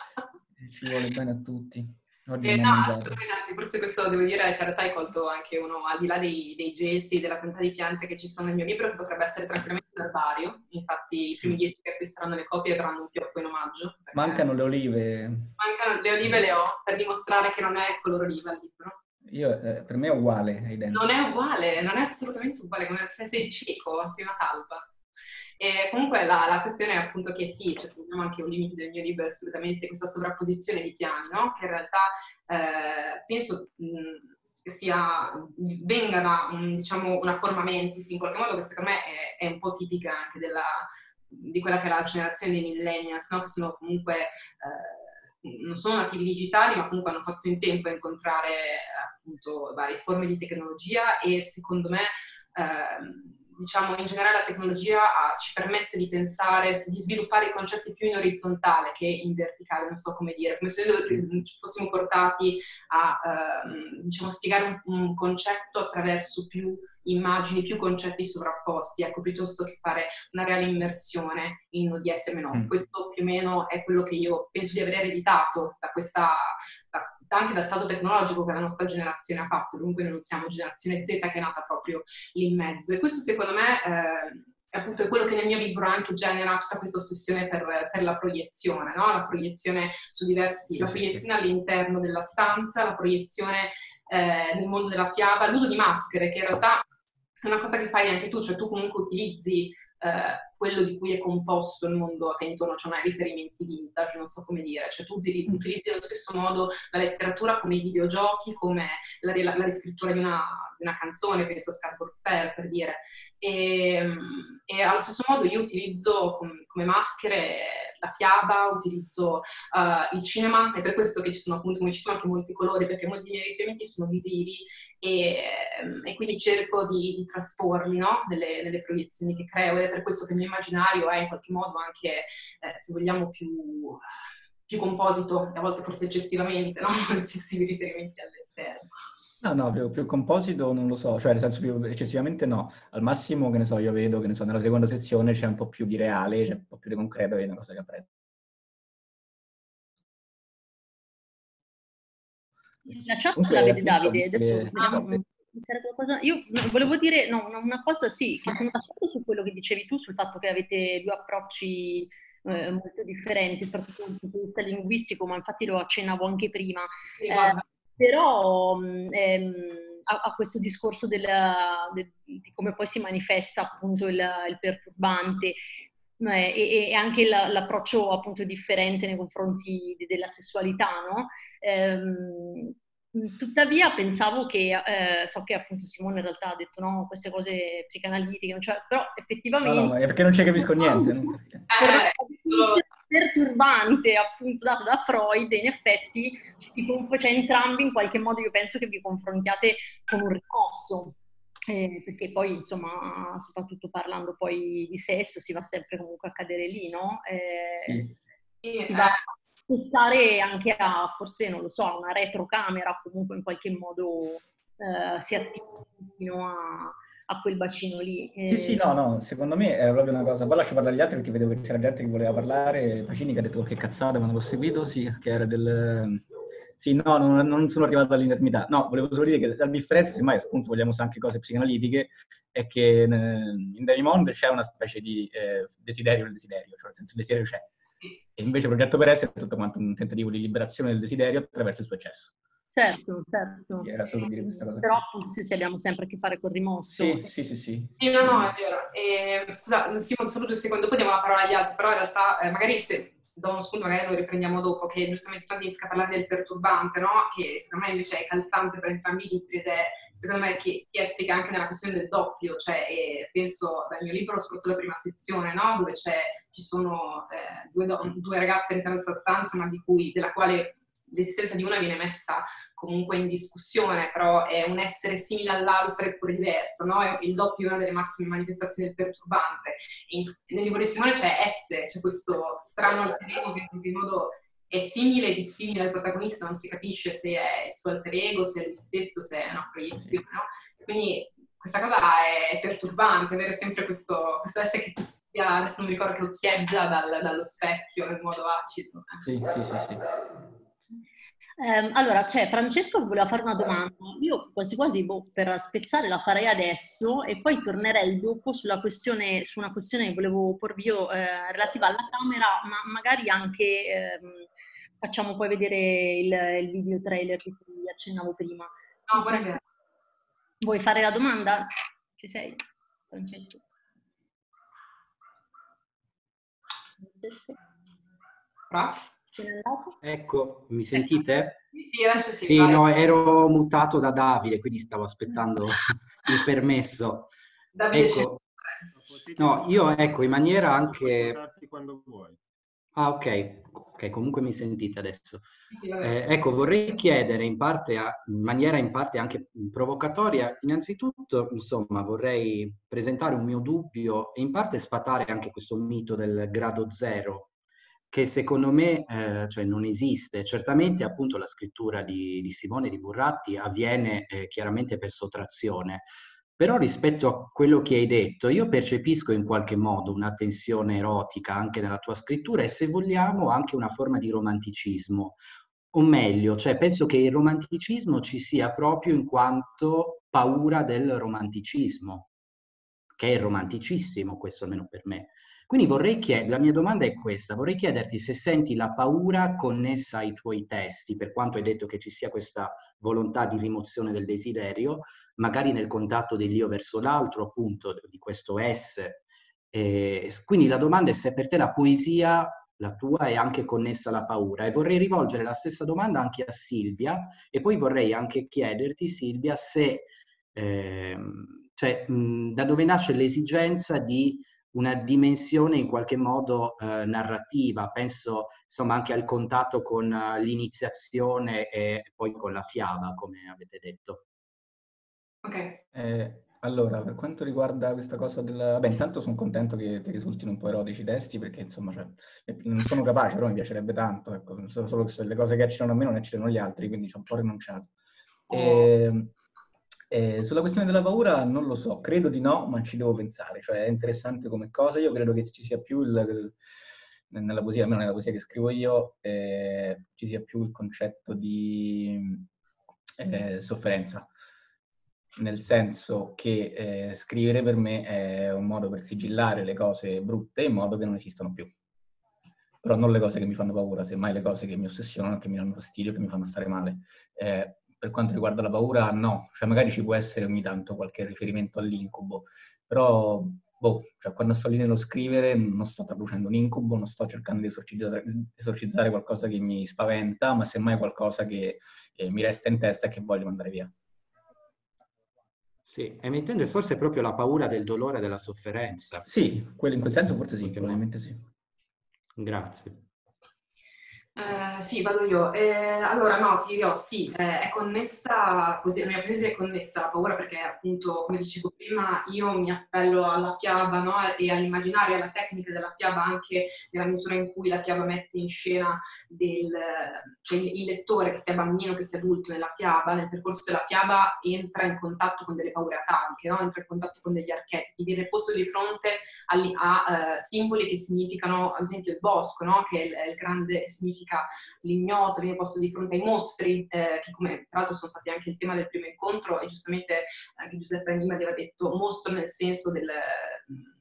Speaker 3: ci vuole bene a tutti. Oggi
Speaker 2: Eh,
Speaker 3: non
Speaker 2: no,
Speaker 3: ho mangiato.
Speaker 2: assolutamente, anzi, forse questo devo dire, cioè, in realtà hai colto anche uno, al di là dei, dei gesti, della quantità di piante che ci sono nel mio libro, che potrebbe essere tranquillamente un erbario. Infatti i primi dieci che acquisteranno le copie avranno un pioppo in omaggio.
Speaker 3: Mancano le olive.
Speaker 2: Mancano le olive, le ho, per dimostrare che non è color oliva il libro.
Speaker 3: Io, eh, per me è uguale ai denti.
Speaker 2: Non è uguale, non è assolutamente uguale, come se sei cieco, sei una talpa. E comunque la, la questione è appunto che sì, cioè, se vediamo anche un limite del mio libro è assolutamente questa sovrapposizione di piani, no? Che in realtà eh, penso mh, che sia, venga da un, diciamo, una forma mentis in qualche modo che secondo me è, è un po' tipica anche della, di quella che è la generazione dei millennials, no? Che sono comunque... Eh, non sono nativi digitali, ma comunque hanno fatto in tempo a incontrare appunto varie forme di tecnologia e secondo me eh, diciamo in generale la tecnologia ha, ci permette di pensare, di sviluppare i concetti più in orizzontale che in verticale, non so come dire, come se noi ci fossimo portati a eh, diciamo spiegare un, un concetto attraverso più immagini, più concetti sovrapposti, ecco, piuttosto che fare una reale immersione in O D S M no. Mm. Questo più o meno è quello che io penso di aver ereditato da questa, da, anche dal salto tecnologico che la nostra generazione ha fatto, dunque noi non siamo generazione Z che è nata proprio lì in mezzo. E questo secondo me eh, è appunto quello che nel mio libro anche genera tutta questa ossessione per, per la proiezione, no? La proiezione su diversi, sì, la proiezione sì, all'interno della stanza, la proiezione eh, nel mondo della fiaba, l'uso di maschere che in realtà è una cosa che fai anche tu, cioè tu comunque utilizzi eh, quello di cui è composto il mondo a te intorno, cioè non hai riferimenti vintage, non so come dire, cioè tu usi, utilizzi allo stesso modo la letteratura come i videogiochi, come la, la, la riscrittura di una, di una canzone, penso a Scarborough Fair per dire, e, e allo stesso modo io utilizzo come, come maschere la fiaba, utilizzo uh, il cinema, è per questo che ci sono appunto, come cito, anche molti colori, perché molti miei riferimenti sono visivi e, e quindi cerco di, di trasporli, no? nelle, nelle proiezioni che creo, ed è per questo che il mio immaginario è in qualche modo anche, eh, se vogliamo, più, più composito, e a volte forse eccessivamente, no? Eccessivi riferimenti all'esterno.
Speaker 3: No, no, più, più composito non lo so, cioè nel senso più eccessivamente no. Al massimo, che ne so, io vedo che ne so, nella seconda sezione c'è un po' più di reale, c'è un po' più di concreto, è una cosa che apprezzo.
Speaker 1: La chat la vede Davide, adesso vediamo
Speaker 3: le...
Speaker 1: qualcosa. Io volevo dire no, una cosa, sì, che sono d'accordo su quello che dicevi tu, sul fatto che avete due approcci eh, molto differenti, soprattutto dal punto di vista linguistico, ma infatti lo accennavo anche prima. Eh, però ehm, a, a questo discorso della, de, di come poi si manifesta appunto il, il perturbante eh, e, e anche la, l'approccio appunto differente nei confronti de, della sessualità, no? Ehm, tuttavia pensavo che, eh, so che appunto Simone in realtà ha detto no, queste cose psicanalitiche, cioè, però effettivamente...
Speaker 3: No, no, è perché non ci capisco niente. Non...
Speaker 1: Eh, perturbante appunto dato da Freud, in effetti ci si conf- cioè entrambi in qualche modo io penso che vi confrontiate con un rimosso, eh, perché poi insomma soprattutto parlando poi di sesso si va sempre comunque a cadere lì, no? Eh, sì. Si va a stare anche a forse non lo so, una retrocamera, comunque in qualche modo eh, si attiva fino a a quel bacino lì.
Speaker 3: Sì, sì, no, no, secondo me è proprio una cosa. Poi lascio parlare gli altri perché vedevo che c'era gente che voleva parlare. Pacini che ha detto qualche cazzata quando l'ho seguito, sì, che era del... Sì, no, non, non sono arrivato all'inermità. No, volevo solo dire che la differenza, semmai appunto vogliamo usare anche cose psicanalitiche, è che in Demimonde c'è una specie di eh, desiderio del desiderio, cioè nel senso il desiderio c'è. E invece Progetto per Essere è tutto quanto un tentativo di liberazione del desiderio attraverso il suo eccesso.
Speaker 1: Certo, certo.
Speaker 3: Era solo per dire questa cosa.
Speaker 1: Però appunto sì, sì, abbiamo sempre a che fare col rimosso.
Speaker 3: Sì, sì, sì, sì.
Speaker 2: Sì, no, no, è vero. E, scusa, Simon, solo due secondi, dopo diamo la parola agli altri, però in realtà eh, magari se do uno spunto magari lo riprendiamo dopo, che giustamente tu inizia a parlare del perturbante, no? Che secondo me invece è calzante per entrambi i libri ed è, secondo me, che si esplica anche nella questione del doppio, cioè e penso dal mio libro, soprattutto la prima sezione, no? Dove c'è, ci sono eh, due, due ragazze all'interno di questa stanza, ma di cui, della quale l'esistenza di una viene messa comunque in discussione, però è un essere simile all'altro eppure diverso, no? Il doppio è una delle massime manifestazioni del perturbante. E in, nel libro di Simone c'è S, c'è questo strano alter ego che in qualche modo è simile e dissimile al protagonista, non si capisce se è il suo alter ego, se è lui stesso, se è una proiezione, no? Quindi questa cosa è perturbante, avere sempre questo, questo essere che ti stia, adesso non mi ricordo, che occhieggia dal, dallo specchio nel modo acido.
Speaker 3: Sì, sì, sì, sì.
Speaker 1: Eh, allora, c'è Francesco che voleva fare una domanda. Io quasi quasi boh, per spezzare la farei adesso e poi tornerei dopo sulla questione, su una questione che volevo porvi io eh, relativa alla camera, ma magari anche ehm, facciamo poi vedere il, il video trailer che ti accennavo prima.
Speaker 2: No, buona idea.
Speaker 1: Vuoi fare la domanda? Ci sei, Francesco? Francesco?
Speaker 2: Bravo.
Speaker 4: Ecco, mi sentite?
Speaker 2: Sì, adesso sì.
Speaker 4: Sì,
Speaker 2: vai.
Speaker 4: no, ero mutato da Davide, quindi stavo aspettando il permesso.
Speaker 2: Davide,
Speaker 4: Ecco, no, io ecco, in maniera anche...
Speaker 5: quando vuoi.
Speaker 4: Ah, ok, ok, comunque mi sentite adesso.
Speaker 2: sì, vabbè.
Speaker 4: Eh, ecco, vorrei chiedere in parte, a- in maniera in parte anche provocatoria, innanzitutto, insomma, vorrei presentare un mio dubbio e in parte sfatare anche questo mito del grado zero, che secondo me eh, cioè non esiste. Certamente appunto la scrittura di, di Simone di Burratti avviene eh, chiaramente per sottrazione, però rispetto a quello che hai detto io percepisco in qualche modo una tensione erotica anche nella tua scrittura e se vogliamo anche una forma di romanticismo. O meglio, cioè penso che il romanticismo ci sia proprio in quanto paura del romanticismo, che è romanticissimo questo almeno per me. Quindi vorrei chiedere, la mia domanda è questa, vorrei chiederti se senti la paura connessa ai tuoi testi, per quanto hai detto che ci sia questa volontà di rimozione del desiderio, magari nel contatto dell'io verso l'altro, appunto, di questo S. Eh, quindi la domanda è se per te la poesia, la tua, è anche connessa alla paura. E vorrei rivolgere la stessa domanda anche a Silvia, e poi vorrei anche chiederti, Silvia, se, ehm, cioè, mh, da dove nasce l'esigenza di una dimensione in qualche modo eh, narrativa, penso insomma anche al contatto con uh, l'iniziazione e poi con la fiaba, come avete detto.
Speaker 2: Ok.
Speaker 3: Eh, allora, per quanto riguarda questa cosa del... Vabbè, intanto sono contento che ti risultino un po' erotici i testi, perché insomma, cioè, non sono capace, però mi piacerebbe tanto, ecco, solo, solo che le cose che accedono a me non accedono agli altri, quindi ci ho un po' rinunciato. E, e sulla questione della paura non lo so, credo di no, ma ci devo pensare, cioè è interessante come cosa, io credo che ci sia più il... il nella poesia, almeno nella poesia che scrivo io, eh, ci sia più il concetto di eh, sofferenza. Nel senso che eh, scrivere per me è un modo per sigillare le cose brutte in modo che non esistano più. Però non le cose che mi fanno paura, semmai le cose che mi ossessionano, che mi danno fastidio, che mi fanno stare male. Eh, per quanto riguarda la paura, no. Cioè magari ci può essere ogni tanto qualche riferimento all'incubo, però boh, cioè, quando sto lì nello scrivere non sto traducendo un incubo, non sto cercando di esorcizzare, esorcizzare qualcosa che mi spaventa, ma semmai qualcosa che eh, mi resta in testa e che voglio mandare via.
Speaker 4: Sì, e mi intendo forse proprio la paura del dolore e della sofferenza.
Speaker 3: Sì, quello in quel senso forse sì, probabilmente sì.
Speaker 4: Grazie.
Speaker 2: Eh, sì, vado io. Eh, allora, no, ti dirò, sì, eh, è connessa, così, la mia poesia è connessa alla paura perché, appunto, come dicevo prima, io mi appello alla fiaba, no? E all'immaginario, alla tecnica della fiaba anche nella misura in cui la fiaba mette in scena del, cioè il, il lettore, che sia bambino, che sia adulto, nella fiaba, nel percorso della fiaba entra in contatto con delle paure ataviche, no? Entra in contatto con degli archetipi, viene posto di fronte a, a uh, simboli che significano, ad esempio, il bosco, no? Che è il, è il grande, che significa l'ignoto, viene posto di fronte ai mostri, eh, che come tra l'altro sono stati anche il tema del primo incontro, e giustamente anche Giuseppe Anima aveva detto mostro nel senso del,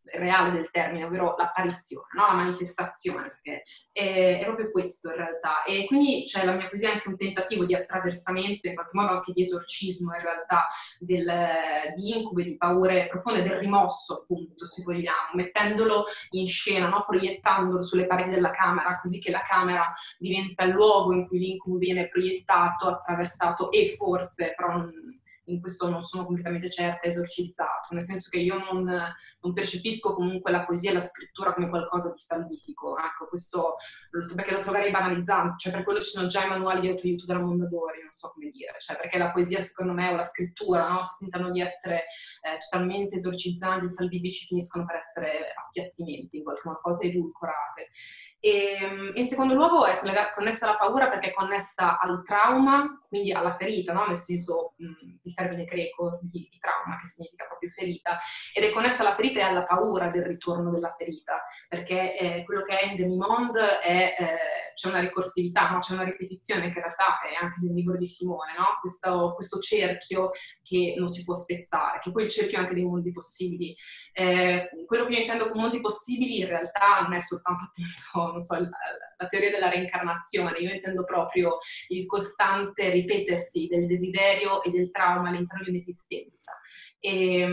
Speaker 2: reale del termine, ovvero l'apparizione, no? La manifestazione, perché è, è proprio questo in realtà. E quindi c'è la mia poesia anche un tentativo di attraversamento, in qualche modo anche di esorcismo in realtà, del, di incubi, di paure profonde, del rimosso appunto, se vogliamo, mettendolo in scena, no? Proiettandolo sulle pareti della camera, così che la camera diventa il luogo in cui l'incubo viene proiettato, attraversato e forse, però non, in questo non sono completamente certa, esorcizzato, nel senso che io non, non percepisco comunque la poesia e la scrittura come qualcosa di salvifico, ecco, questo perché lo troverei banalizzante, cioè per quello ci sono già i manuali di autoaiuto della Mondadori, non so come dire, cioè perché la poesia secondo me o la scrittura, no, se tentano di essere eh, totalmente esorcizzanti, salvifici, finiscono per essere appiattimenti, in qualche modo, cose edulcorate. E, in secondo luogo è connessa alla paura perché è connessa al trauma, quindi alla ferita, no? Nel senso, mh, il termine greco di, di trauma, che significa proprio ferita, ed è connessa alla ferita e alla paura del ritorno della ferita, perché eh, quello che è in Demi-Monde è, eh, c'è una ricorsività, no? C'è una ripetizione che in realtà è anche nel libro di Simone, no? questo, questo cerchio che non si può spezzare, che poi è il cerchio anche dei mondi possibili. Eh, quello che io intendo con mondi possibili in realtà non è soltanto appunto, non so, la, la teoria della reincarnazione, io intendo proprio il costante ripetersi del desiderio e del trauma all'interno di un'esistenza. E,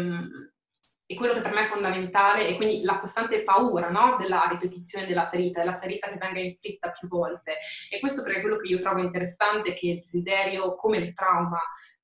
Speaker 2: e quello che per me è fondamentale è quindi la costante paura, no? Della ripetizione della ferita, della ferita che venga inflitta più volte. E questo perché quello che io trovo interessante è che il desiderio, come il trauma,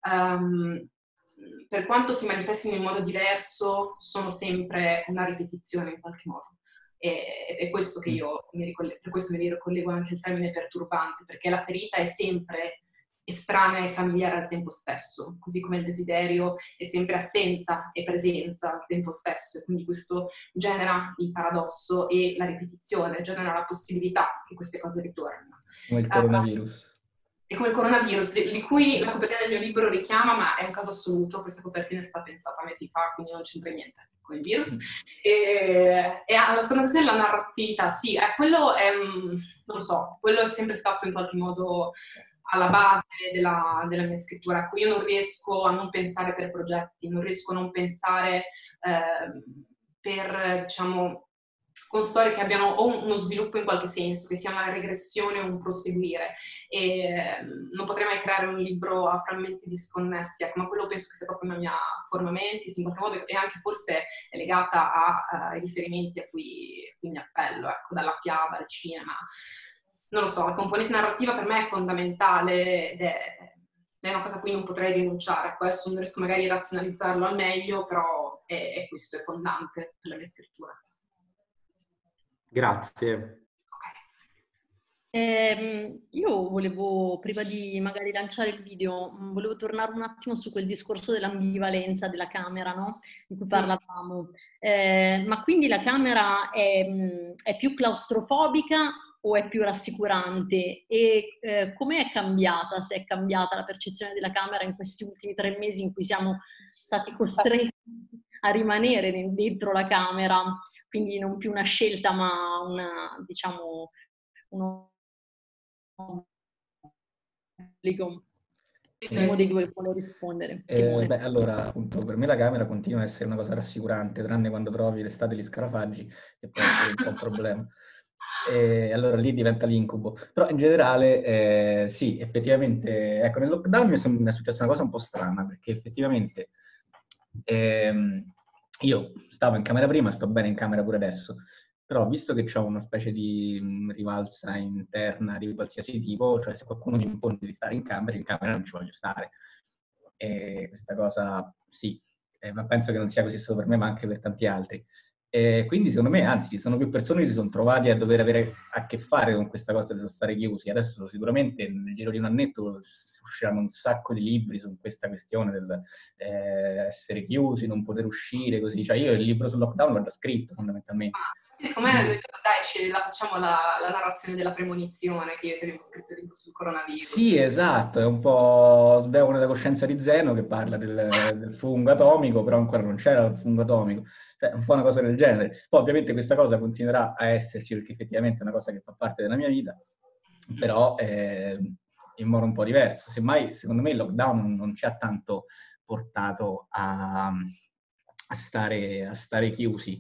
Speaker 2: um, per quanto si manifestino in modo diverso, sono sempre una ripetizione in qualche modo. E, è questo che io mi ricollego, per questo mi ricollego anche il termine perturbante, perché la ferita è sempre estranea e familiare al tempo stesso, così come il desiderio è sempre assenza e presenza al tempo stesso, e quindi questo genera il paradosso e la ripetizione, genera la possibilità che queste cose ritornino.
Speaker 3: Come il coronavirus. Uh,
Speaker 2: e come il coronavirus, di cui la copertina del mio libro richiama, ma è un caso assoluto, questa copertina è stata pensata mesi fa, quindi non c'entra niente con il virus. E, e la seconda questione è la narratività, sì, eh, quello è, non lo so, quello è sempre stato in qualche modo alla base della, della mia scrittura. Ecco, io non riesco a non pensare per progetti, non riesco a non pensare eh, per, diciamo, con storie che abbiano o uno sviluppo in qualche senso, che sia una regressione o un proseguire. E eh, non potrei mai creare un libro a frammenti disconnessi, ecco, ma quello penso che sia proprio una mia forma mentis, in qualche modo, e anche forse è legata a, a, ai riferimenti a cui, a cui mi appello, ecco, dalla fiaba al cinema. Non lo so, la componente narrativa per me è fondamentale ed è, è una cosa a cui non potrei rinunciare. Ecco, adesso non riesco magari a razionalizzarlo al meglio, però è, è questo, è fondante per la mia scrittura.
Speaker 4: Grazie.
Speaker 1: Eh, io volevo, prima di magari lanciare il video, volevo tornare un attimo su quel discorso dell'ambivalenza della camera, no? Di cui parlavamo. Eh, ma quindi la camera è, è più claustrofobica o è più rassicurante? E eh, come è cambiata, se è cambiata la percezione della camera in questi ultimi tre mesi in cui siamo stati costretti a rimanere dentro la camera? Quindi non più una scelta, ma una, diciamo, uno obbligo. Uno dei due vuole rispondere.
Speaker 3: Eh, beh, allora, appunto, per me la camera continua a essere una cosa rassicurante, tranne quando trovi l'estate gli scarafaggi, che può essere un po' un problema. E allora lì diventa l'incubo. Però in generale, eh, sì, effettivamente, ecco, nel lockdown mi è successa una cosa un po' strana, perché effettivamente ehm, io stavo in camera prima, sto bene in camera pure adesso, però visto che ho una specie di mh, rivalsa interna di qualsiasi tipo, cioè se qualcuno mi impone di stare in camera, in camera non ci voglio stare. E questa cosa, sì, eh, ma penso che non sia così solo per me, ma anche per tanti altri. E quindi secondo me, anzi, ci sono più persone che si sono trovati a dover avere a che fare con questa cosa dello stare chiusi. Adesso sicuramente nel giro di un annetto usciranno un sacco di libri su questa questione del eh, essere chiusi, non poter uscire, così. Cioè io il libro sul lockdown l'ho già scritto fondamentalmente.
Speaker 2: Secondo me, dai, ci, la, facciamo la, la narrazione della premonizione che io ti avevo scritto il libro sul coronavirus.
Speaker 3: Sì, esatto, è un po' Sveone da coscienza di Zeno che parla del, del fungo atomico, però ancora non c'era il fungo atomico, cioè un po' una cosa del genere. Poi ovviamente questa cosa continuerà a esserci perché effettivamente è una cosa che fa parte della mia vita, però eh, in modo un po' diverso. Semmai, secondo me, il lockdown non ci ha tanto portato a, a, stare, a stare chiusi.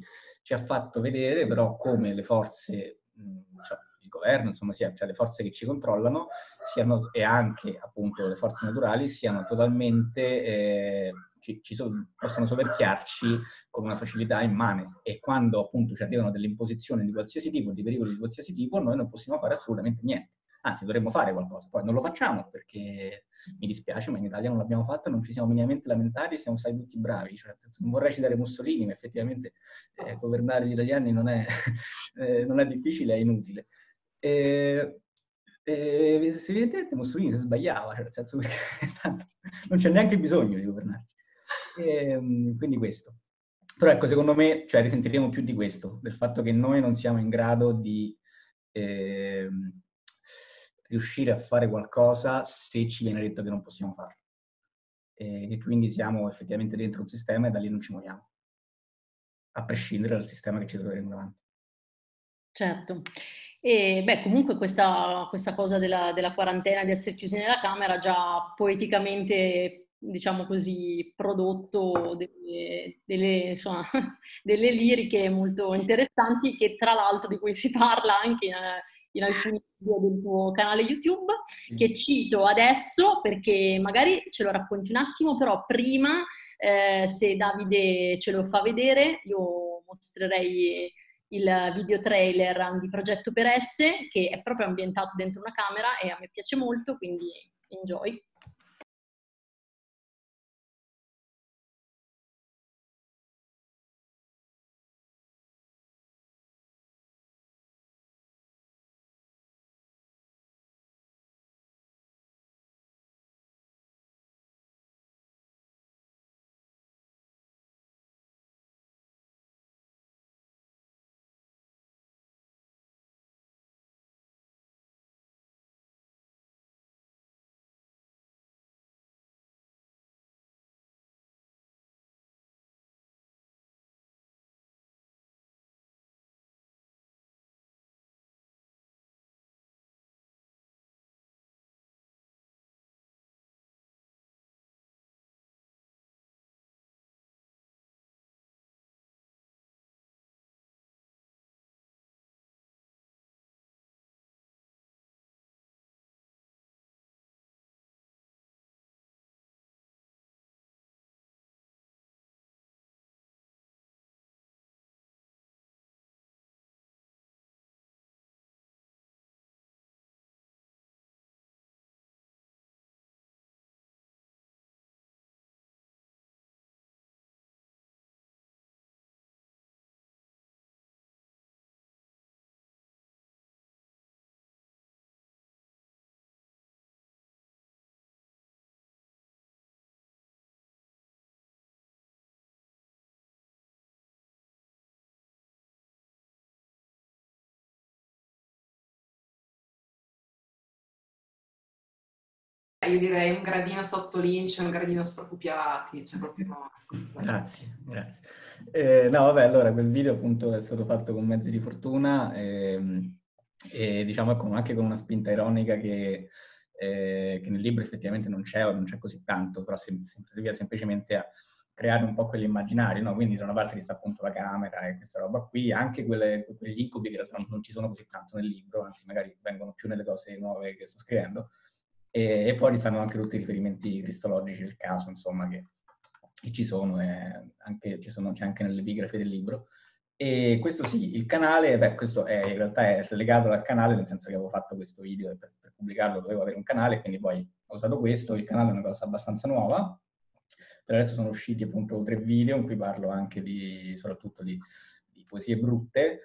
Speaker 3: ci ha fatto vedere però come le forze, mh, cioè il governo, insomma, sia, cioè le forze che ci controllano siano, e anche appunto le forze naturali siano totalmente, eh, ci, ci so, possono soverchiarci con una facilità immane, e quando appunto ci arrivano delle imposizioni di qualsiasi tipo, di pericoli di qualsiasi tipo, noi non possiamo fare assolutamente niente. Anzi, dovremmo fare qualcosa, poi non lo facciamo perché mi dispiace, ma in Italia non l'abbiamo fatto, non ci siamo minimamente lamentati, siamo stati tutti bravi. Cioè, non vorrei citare Mussolini, ma effettivamente eh, governare gli italiani non è, eh, non è difficile, è inutile. E, e, evidentemente Mussolini si sbagliava, cioè, nel senso perché tanto non c'è neanche bisogno di governare. E, quindi questo. Però ecco, secondo me, cioè, risentiremo più di questo, del fatto che noi non siamo in grado di eh, riuscire a fare qualcosa se ci viene detto che non possiamo farlo. E, e quindi siamo effettivamente dentro un sistema e da lì non ci muoviamo, a prescindere dal sistema che ci troveremo davanti.
Speaker 1: Certo. E beh, comunque questa, questa cosa della, della quarantena, di essere chiusi nella camera, ha già poeticamente, diciamo così, prodotto delle, delle, insomma, delle liriche molto interessanti, che tra l'altro di cui si parla anche in, in alcuni video del tuo canale YouTube, che cito adesso perché magari ce lo racconti un attimo, però prima, eh, se Davide ce lo fa vedere, io mostrerei il video trailer di Progetto per Esse, che è proprio ambientato dentro una camera e a me piace molto, quindi enjoy.
Speaker 2: Io direi un gradino sotto Lynch, un gradino sopra Pupiavati, cioè proprio...
Speaker 3: Grazie, grazie. Eh, no, vabbè, allora quel video appunto è stato fatto con mezzi di fortuna e, e diciamo con, anche con una spinta ironica che, eh, che nel libro effettivamente non c'è o non c'è così tanto, però sem- serviva semplicemente a creare un po' quell'immaginario, no? Quindi da una parte ci sta appunto la camera e questa roba qui, anche quelle, quegli incubi che in realtà non ci sono così tanto nel libro, anzi magari vengono più nelle cose nuove che sto scrivendo. E, e poi ci stanno anche tutti i riferimenti cristologici del caso, insomma, che, che ci sono, e anche, ci sono, c'è anche nell'epigrafe del libro. E questo sì, il canale, beh, questo è, in realtà è legato al canale, nel senso che avevo fatto questo video e per, per pubblicarlo dovevo avere un canale, quindi poi ho usato questo. Il canale è una cosa abbastanza nuova. Per adesso sono usciti appunto tre video in cui parlo anche di, soprattutto di, di poesie brutte,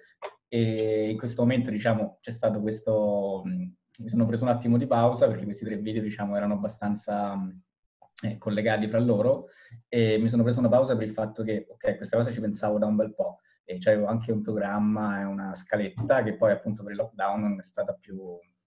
Speaker 3: e in questo momento, diciamo, c'è stato questo... mi sono preso un attimo di pausa perché questi tre video, diciamo, erano abbastanza eh, collegati fra loro, e mi sono preso una pausa per il fatto che, ok, questa cosa ci pensavo da un bel po', e c'avevo anche un programma e una scaletta che poi appunto per il lockdown non è stata più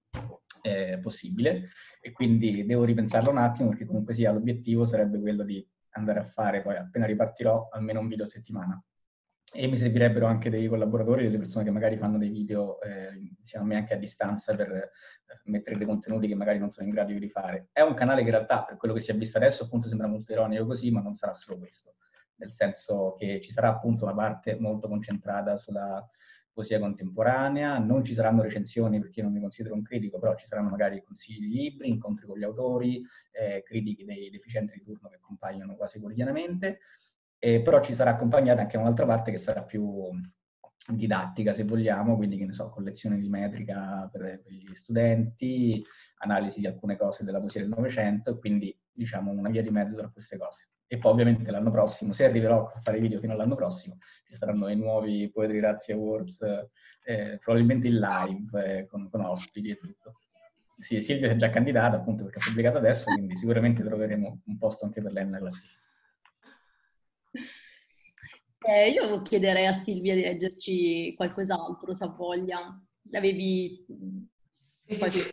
Speaker 3: eh, possibile, e quindi devo ripensarlo un attimo, perché comunque sia l'obiettivo sarebbe quello di andare a fare poi, appena ripartirò, almeno un video a settimana. E mi servirebbero anche dei collaboratori, delle persone che magari fanno dei video eh, insieme a me anche a distanza, per eh, mettere dei contenuti che magari non sono in grado di rifare. È un canale che in realtà, per quello che si è visto adesso, appunto sembra molto ironico così, ma non sarà solo questo. nel senso che ci sarà appunto una parte molto concentrata sulla poesia contemporanea, non ci saranno recensioni perché io non mi considero un critico, però ci saranno magari consigli di libri, incontri con gli autori, eh, critiche dei deficienti di turno che compaiono quasi quotidianamente, eh, però ci sarà accompagnata anche un'altra parte che sarà più didattica, se vogliamo, quindi che ne so, collezioni di metrica per, per gli studenti, analisi di alcune cose della poesia del Novecento, e quindi diciamo una via di mezzo tra queste cose. E poi ovviamente l'anno prossimo, se arriverò a fare video fino all'anno prossimo, ci saranno i nuovi Poetry Razzi Awards, eh, probabilmente in live, eh, con, con ospiti e tutto. Sì, Silvia è già candidata appunto perché ha pubblicato adesso, quindi sicuramente troveremo un posto anche per lei nella classifica.
Speaker 1: Eh, io chiederei a Silvia di leggerci qualcos'altro, se ha voglia. L'avevi...
Speaker 2: Sì, sì, sì.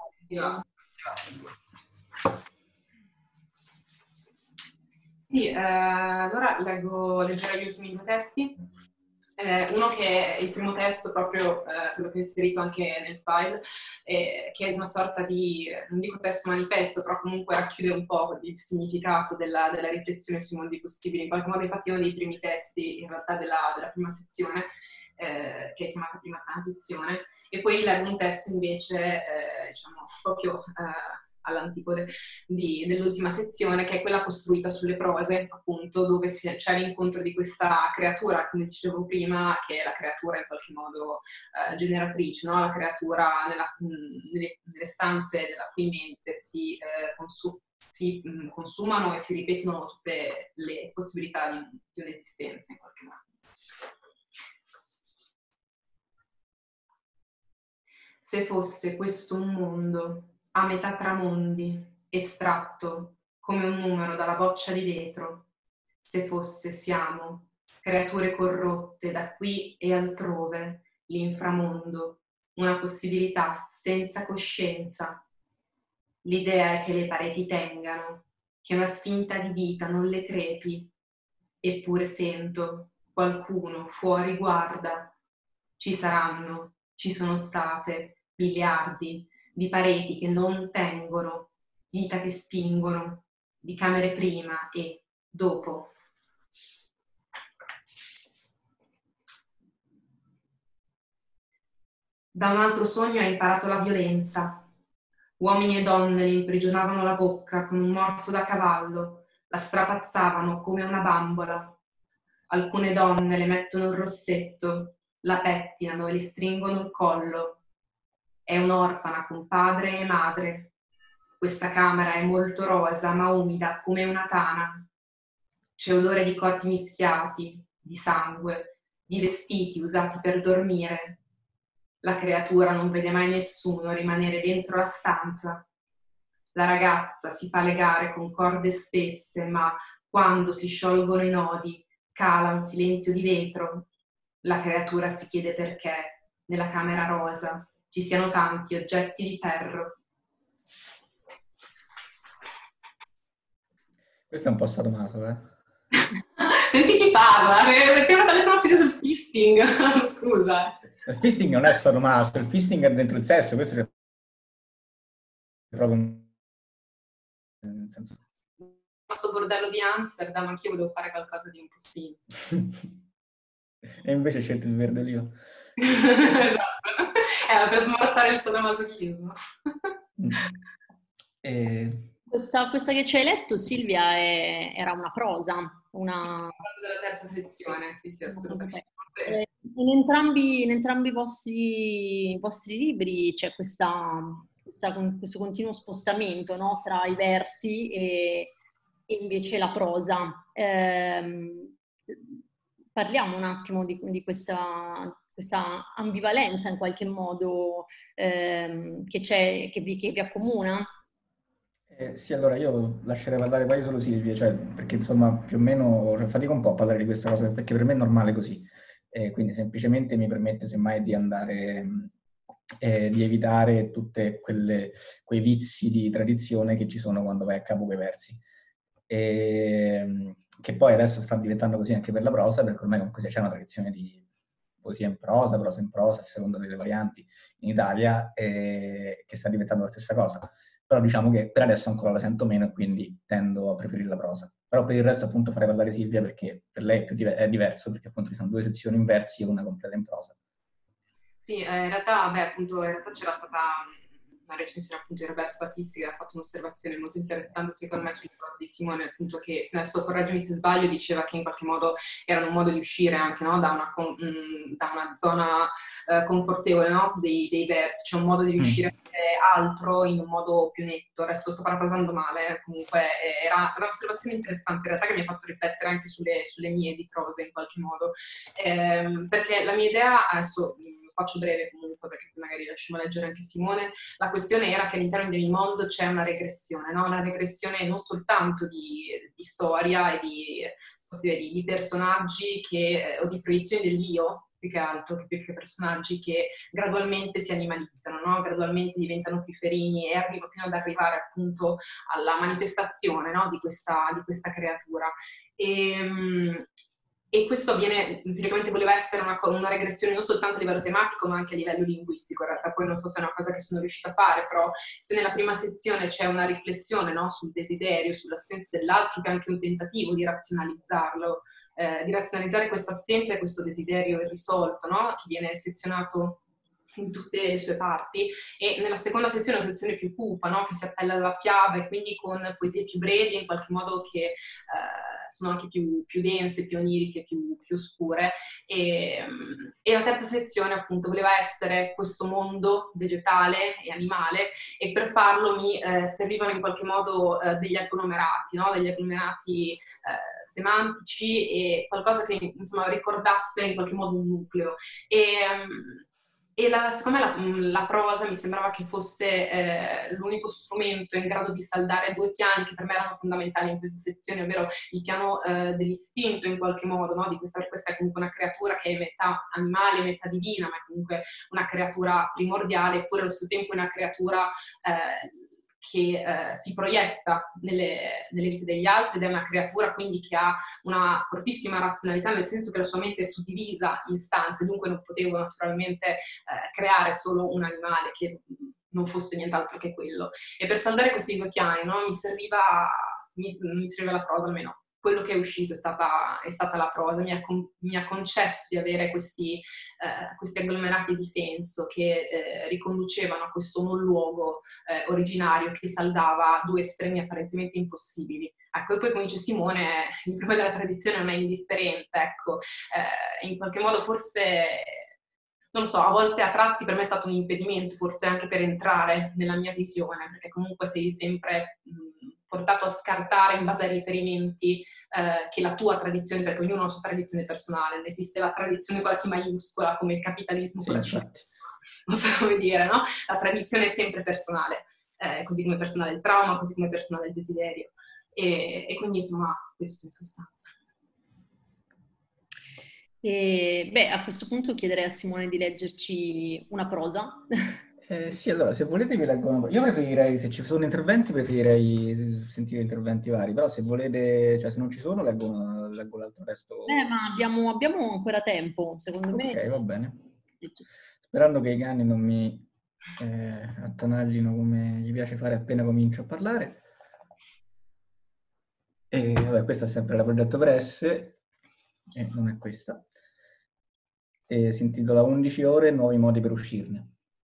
Speaker 2: Sì, eh, allora leggo, leggerò gli ultimi due testi. Eh, uno che è il primo testo, proprio eh, quello che ho inserito anche nel file, eh, che è una sorta di, non dico testo manifesto, però comunque racchiude un po' il significato della, della riflessione sui mondi possibili. In qualche modo infatti è uno dei primi testi in realtà della, della prima sezione, eh, che è chiamata Prima Transizione, e poi leggo un testo invece, eh, diciamo, proprio... Eh, all'antipode dell'ultima sezione, che è quella costruita sulle prose, appunto, dove c'è l'incontro di questa creatura, come dicevo prima, che è la creatura in qualche modo eh, generatrice, no? La creatura nella, nelle, nelle stanze della cui mente si, eh, consu si mh, consumano e si ripetono tutte le possibilità di, di un'esistenza in qualche modo. Se fosse questo un mondo a metà tra mondi, estratto come un numero dalla boccia di vetro, se fosse siamo, creature corrotte da qui e altrove, l'inframondo, una possibilità senza coscienza. L'idea è che le pareti tengano, che una spinta di vita non le crepi, eppure sento, qualcuno fuori guarda. Ci saranno, ci sono state, miliardi di pareti che non tengono, vita che spingono, di camere prima e dopo. Da un altro sogno ha imparato la violenza. Uomini e donne le imprigionavano la bocca con un morso da cavallo, la strapazzavano come una bambola. Alcune donne le mettono il rossetto, la pettinano e le stringono il collo. È un'orfana con padre e madre. Questa camera è molto rosa, ma umida come una tana. C'è odore di corpi mischiati, di sangue, di vestiti usati per dormire. La creatura non vede mai nessuno rimanere dentro la stanza. La ragazza si fa legare con corde spesse, ma quando si sciolgono i nodi, cala un silenzio di vetro. La creatura si chiede perché, nella camera rosa, ci siano tanti oggetti di ferro.
Speaker 3: Questo è un po' sadomaso, eh?
Speaker 2: Senti chi parla, prima dalle troppo sul fisting, scusa.
Speaker 3: Il fisting non è sadomaso, il fisting è dentro il sesso, questo è proprio un... nel senso...
Speaker 2: Questo bordello di Amsterdam, anch'io volevo fare qualcosa di un po' simile.
Speaker 3: E invece scelto il verde oliva.
Speaker 2: Esatto, era per smorzare il sadomasochismo.
Speaker 3: E...
Speaker 1: Questa, questa che ci hai letto, Silvia, è, era una prosa, una...
Speaker 2: Cosa della terza sezione, sì, sì, assolutamente.
Speaker 1: Eh, in entrambi, in entrambi i vostri, i vostri libri c'è questa, questa, questo continuo spostamento, no? Tra i versi e, e invece la prosa. Eh, parliamo un attimo di, di questa, questa ambivalenza in qualche modo eh, che, c'è, che, vi, che vi accomuna.
Speaker 3: Eh, sì, allora io lascerei parlare poi solo Silvia, cioè, perché insomma più o meno cioè, fatico un po' a parlare di questa cosa, perché per me è normale così, eh, quindi semplicemente mi permette semmai di andare, eh, di evitare tutti quei vizi di tradizione che ci sono quando vai a capo coi versi, e, che poi adesso sta diventando così anche per la prosa, perché ormai comunque c'è una tradizione di poesia in prosa, prosa in prosa, a seconda delle varianti in Italia, eh, che sta diventando la stessa cosa. Però diciamo che per adesso ancora la sento meno e quindi tendo a preferire la prosa. Però per il resto appunto farei parlare Silvia perché per lei è, più diver- è diverso, perché appunto ci sono due sezioni in versi e una completa in prosa.
Speaker 2: Sì, eh, in realtà, beh, appunto, in realtà c'era stata una recensione appunto di Roberto Battisti che ha fatto un'osservazione molto interessante secondo me sul prosa di Simone, appunto che, se adesso correggimi se sbaglio, diceva che in qualche modo era un modo di uscire anche, no, da, una, mh, da una zona eh, confortevole, no, dei, dei versi, cioè un modo di riuscire
Speaker 3: Mm.
Speaker 2: a fare altro in un modo più netto. Adesso sto parafrasando male, eh, comunque eh, era un'osservazione interessante in realtà che mi ha fatto riflettere anche sulle, sulle mie di prosa in qualche modo, eh, perché la mia idea, adesso faccio breve comunque perché magari lasciamo leggere anche Simone, la questione era che all'interno di Demimonde c'è una regressione, no? Una regressione non soltanto di, di storia e di, di, di personaggi che, o di proiezioni dell'io, più che altro, che più che personaggi che gradualmente si animalizzano, no? Gradualmente diventano più ferini e arrivano fino ad arrivare appunto alla manifestazione, no? di, questa, di questa creatura. E, E questo avviene, teoricamente voleva essere una, una regressione non soltanto a livello tematico ma anche a livello linguistico. In realtà poi non so se è una cosa che sono riuscita a fare, però se nella prima sezione c'è una riflessione, no, sul desiderio, sull'assenza dell'altro, che è anche un tentativo di razionalizzarlo, eh, di razionalizzare questa assenza e questo desiderio irrisolto, no, che viene sezionato in tutte le sue parti, e nella seconda sezione una sezione più cupa, no? Che si appella alla fiaba e quindi con poesie più brevi, in qualche modo che eh, sono anche più, più dense, più oniriche, più, più scure. E, e la terza sezione appunto voleva essere questo mondo vegetale e animale, e per farlo mi eh, servivano in qualche modo eh, degli agglomerati, no? Degli agglomerati eh, semantici e qualcosa che insomma ricordasse in qualche modo un nucleo. E, E la, secondo me la, la prosa mi sembrava che fosse eh, l'unico strumento in grado di saldare due piani che per me erano fondamentali in questa sezione, ovvero il piano eh, dell'istinto in qualche modo, no? Di questa, questa è comunque una creatura che è metà animale, metà divina, ma è comunque una creatura primordiale, eppure allo stesso tempo una creatura eh, che eh, si proietta nelle, nelle vite degli altri, ed è una creatura quindi che ha una fortissima razionalità, nel senso che la sua mente è suddivisa in stanze, dunque non potevo naturalmente eh, creare solo un animale che non fosse nient'altro che quello. E per saldare questi due piani, no, mi serviva, mi, mi serviva la prosa, almeno quello che è uscito è stata, è stata la prosa, mi ha, mi ha concesso di avere questi, eh, questi agglomerati di senso che eh, riconducevano a questo non luogo eh, originario che saldava due estremi apparentemente impossibili. Ecco, e poi come dice Simone, il problema della tradizione non è indifferente, ecco, eh, in qualche modo forse, non lo so, a volte a tratti per me è stato un impedimento, forse anche per entrare nella mia visione, perché comunque sei sempre mh, portato a scartare in base ai riferimenti eh, che la tua tradizione, perché ognuno ha la sua tradizione personale, non esiste la tradizione con la T maiuscola come il capitalismo
Speaker 3: Sì,
Speaker 2: con la C, non so come dire, no? La tradizione è sempre personale, eh, così come personale il trauma, così come personale il desiderio, e, e quindi insomma questo in sostanza.
Speaker 1: E, beh, a questo punto chiederei a Simone di leggerci una prosa.
Speaker 3: Eh, sì, allora, se volete vi leggo una... Io preferirei, se ci sono interventi, preferirei sentire interventi vari, però se volete, cioè se non ci sono, leggo, una, leggo l'altro testo.
Speaker 1: Eh, ma abbiamo, abbiamo ancora tempo, secondo
Speaker 3: Ok,
Speaker 1: me.
Speaker 3: Ok, va bene. Sperando che i cani non mi eh, attanaglino come gli piace fare appena comincio a parlare. E vabbè, questa è sempre la Progetto Press, e non è questa. E si intitola undici ore, nuovi modi per uscirne.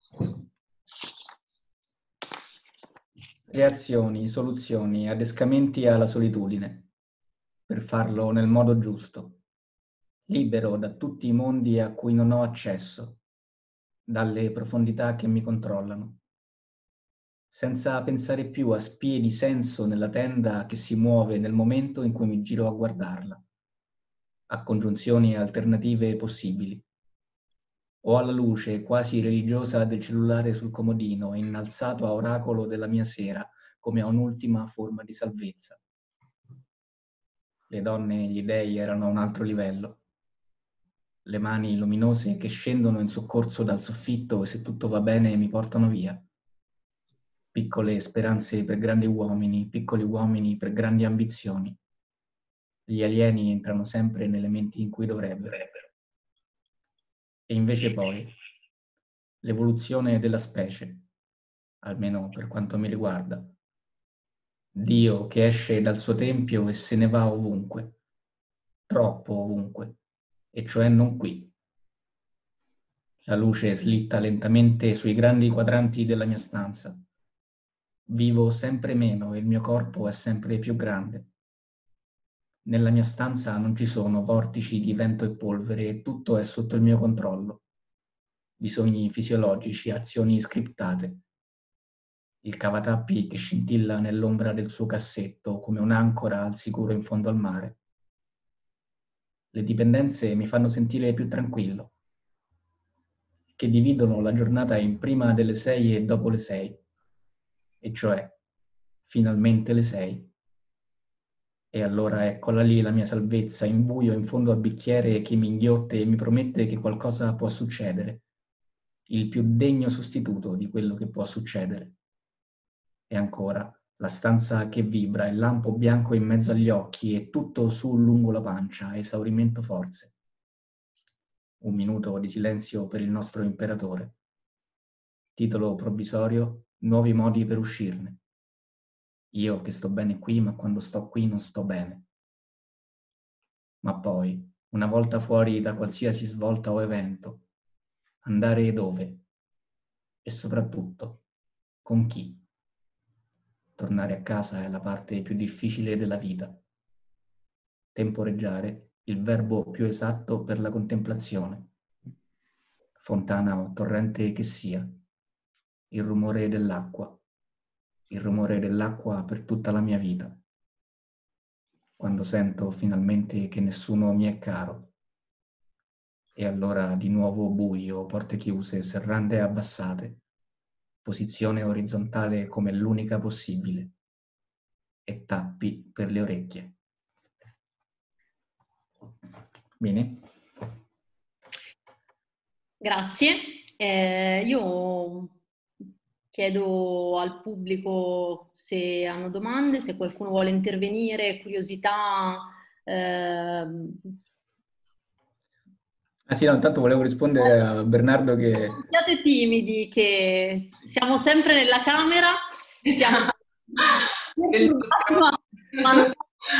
Speaker 3: Reazioni, soluzioni, adescamenti alla solitudine, per farlo nel modo giusto, libero da tutti i mondi a cui non ho accesso, dalle profondità che mi controllano, senza pensare più a spie di senso nella tenda che si muove nel momento in cui mi giro a guardarla, a congiunzioni alternative possibili, o alla luce quasi religiosa del cellulare sul comodino, innalzato a oracolo della mia sera, come a un'ultima forma di salvezza. Le donne e gli dei erano a un altro livello. Le mani luminose che scendono in soccorso dal soffitto e se tutto va bene mi portano via. Piccole speranze per grandi uomini, piccoli uomini per grandi ambizioni. Gli alieni entrano sempre nelle menti in cui dovrebbero. E invece poi, l'evoluzione della specie, almeno per quanto mi riguarda. Dio che esce dal suo tempio e se ne va ovunque, troppo ovunque, e cioè non qui. La luce slitta lentamente sui grandi quadranti della mia stanza. Vivo sempre meno e il mio corpo è sempre più grande. Nella mia stanza non ci sono vortici di vento e polvere e tutto è sotto il mio controllo. Bisogni fisiologici, azioni scriptate. Il cavatappi che scintilla nell'ombra del suo cassetto come un'ancora al sicuro in fondo al mare. Le dipendenze mi fanno sentire più tranquillo, che dividono la giornata in prima delle sei e dopo le sei, e cioè finalmente le sei. E allora eccola lì la mia salvezza in buio in fondo al bicchiere che mi inghiotte e mi promette che qualcosa può succedere, il più degno sostituto di quello che può succedere. E ancora, la stanza che vibra, il lampo bianco in mezzo agli occhi e tutto su lungo la pancia, esaurimento forze. Un minuto di silenzio per il nostro imperatore. Titolo provvisorio, nuovi modi per uscirne. Io che sto bene qui, ma quando sto qui non sto bene. Ma poi, una volta fuori da qualsiasi svolta o evento, andare dove? E soprattutto, con chi? Tornare a casa è la parte più difficile della vita. Temporeggiare, il verbo più esatto per la contemplazione. Fontana o torrente che sia. Il rumore dell'acqua. Il rumore dell'acqua per tutta la mia vita. Quando sento finalmente che nessuno mi è caro. E allora di nuovo buio, porte chiuse, serrande abbassate. Posizione orizzontale come l'unica possibile. E tappi per le orecchie. Bene.
Speaker 1: Grazie. Eh, io chiedo al pubblico se hanno domande, se qualcuno vuole intervenire, curiosità. Ehm...
Speaker 3: Ah sì, no, intanto volevo rispondere a Bernardo che...
Speaker 1: Non siate timidi, che siamo sempre nella camera, siamo... ma, ma non,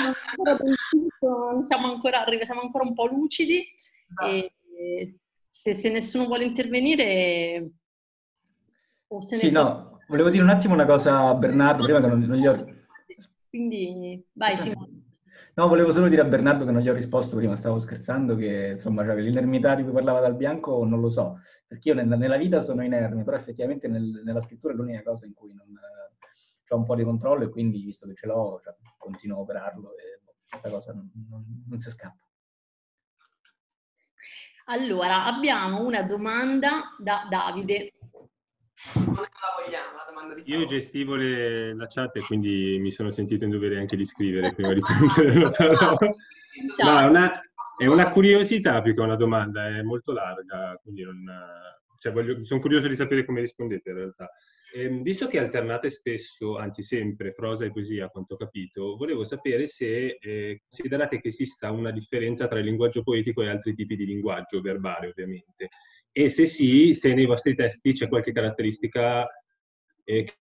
Speaker 1: non siamo ancora arrivati, siamo ancora un po' lucidi. E, e se, se nessuno vuole intervenire... O se
Speaker 3: Sì,
Speaker 1: ne...
Speaker 3: no, volevo dire un attimo una cosa a Bernardo, prima che non, non gli ho...
Speaker 1: Quindi, vai Simone.
Speaker 3: No, volevo solo dire a Bernardo che non gli ho risposto prima, stavo scherzando, che insomma, cioè, l'inermità di cui parlava Dal Bianco non lo so, perché io nella, nella vita sono inerme, però effettivamente nel, nella scrittura è l'unica cosa in cui non ho un po' di controllo e quindi, visto che ce l'ho, cioè, continuo a operarlo e questa cosa non, non, non si scappa.
Speaker 1: Allora, abbiamo una domanda da Davide.
Speaker 2: Non la vogliamo la domanda di Paolo.
Speaker 5: Io gestivo le, la chat e quindi mi sono sentito in dovere anche di scrivere prima di prendere la parola. No, è una, è una curiosità più che una domanda, è molto larga, quindi non, cioè voglio, sono curioso di sapere come rispondete in realtà. E, visto che alternate spesso, anzi sempre, prosa e poesia, a quanto ho capito, volevo sapere se eh, considerate che esista una differenza tra il linguaggio poetico e altri tipi di linguaggio, verbale ovviamente, e se sì, se nei vostri testi c'è qualche caratteristica eh,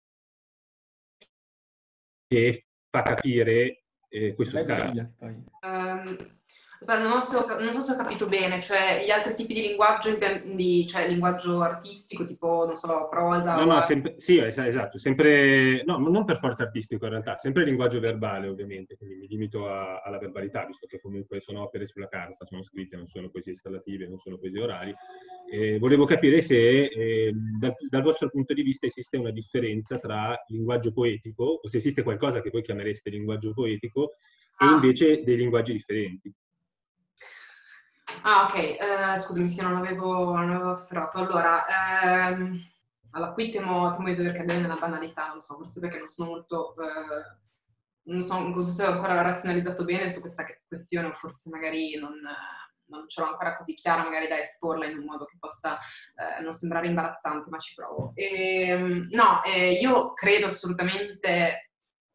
Speaker 5: che fa capire eh, questo scala.
Speaker 2: Um, aspetta, non so, non so se ho capito bene, cioè gli altri tipi di linguaggio, di, cioè linguaggio artistico, tipo, non so, prosa?
Speaker 5: No,
Speaker 2: o...
Speaker 5: no, sempre, sì, esatto, sempre, no, non per forza artistico in realtà, sempre linguaggio verbale ovviamente, quindi mi limito a, alla verbalità, visto che comunque sono opere sulla carta, sono scritte, non sono poesie installative, non sono poesie orali. Eh, volevo capire se eh, dal, dal vostro punto di vista esiste una differenza tra linguaggio poetico, o se esiste qualcosa che voi chiamereste linguaggio poetico, e
Speaker 2: ah.
Speaker 5: invece dei linguaggi differenti.
Speaker 2: Ah, ok, uh, scusami se non avevo, non avevo afferrato. Allora, ehm, allora qui temo, temo di dover cadere nella banalità, non so, forse perché non sono molto... Eh, non so, non so se ho ancora razionalizzato bene su questa questione, o forse magari non, non ce l'ho ancora così chiara, magari da esporla in un modo che possa eh, non sembrare imbarazzante, ma ci provo. E, no, eh, io credo assolutamente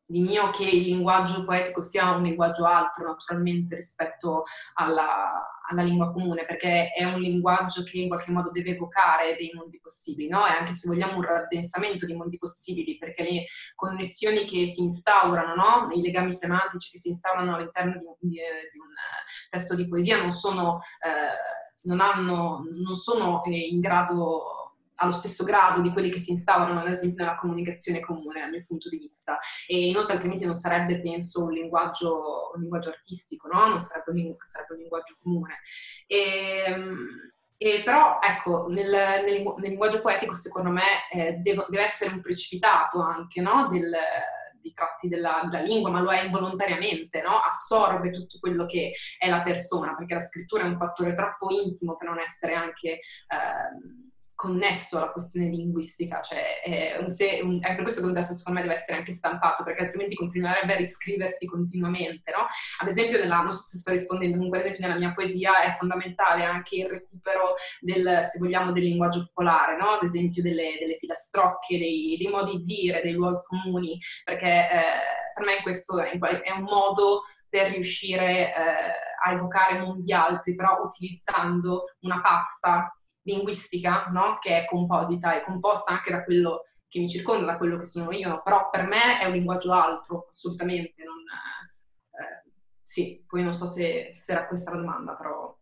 Speaker 2: di mio che il linguaggio poetico sia un linguaggio altro naturalmente rispetto alla, alla lingua comune, perché è un linguaggio che in qualche modo deve evocare dei mondi possibili, no? E anche se vogliamo un raddensamento dei mondi possibili, perché le connessioni che si instaurano, no? I legami semantici che si instaurano all'interno di, di, di un testo di poesia non sono, eh, non hanno, non sono in grado allo stesso grado di quelli che si instaurano ad esempio nella comunicazione comune dal mio punto di vista, e inoltre altrimenti non sarebbe, penso, un linguaggio, un linguaggio artistico, no? Non sarebbe un, sarebbe un linguaggio comune. E, e però ecco, nel, nel, nel linguaggio poetico secondo me eh, deve, deve essere un precipitato anche, no? Del, di tratti della, della lingua, ma lo è involontariamente, no? Assorbe tutto quello che è la persona, perché la scrittura è un fattore troppo intimo per non essere anche eh, connesso alla questione linguistica, cioè è, un se, un, è per questo che un testo secondo me deve essere anche stampato, perché altrimenti continuerebbe a riscriversi continuamente, no? Ad esempio, nella, non so se sto rispondendo, comunque ad esempio nella mia poesia è fondamentale anche il recupero del, se vogliamo, del linguaggio popolare, no? Ad esempio delle, delle filastrocche, dei, dei modi di dire, dei luoghi comuni, perché eh, per me questo è, è un modo per riuscire eh, a evocare mondi altri, però utilizzando una pasta linguistica, no? Che è composita, è composta anche da quello che mi circonda, da quello che sono io, no? Però per me è un linguaggio altro, assolutamente. Non, eh, sì, poi non so se, se era questa la domanda, però...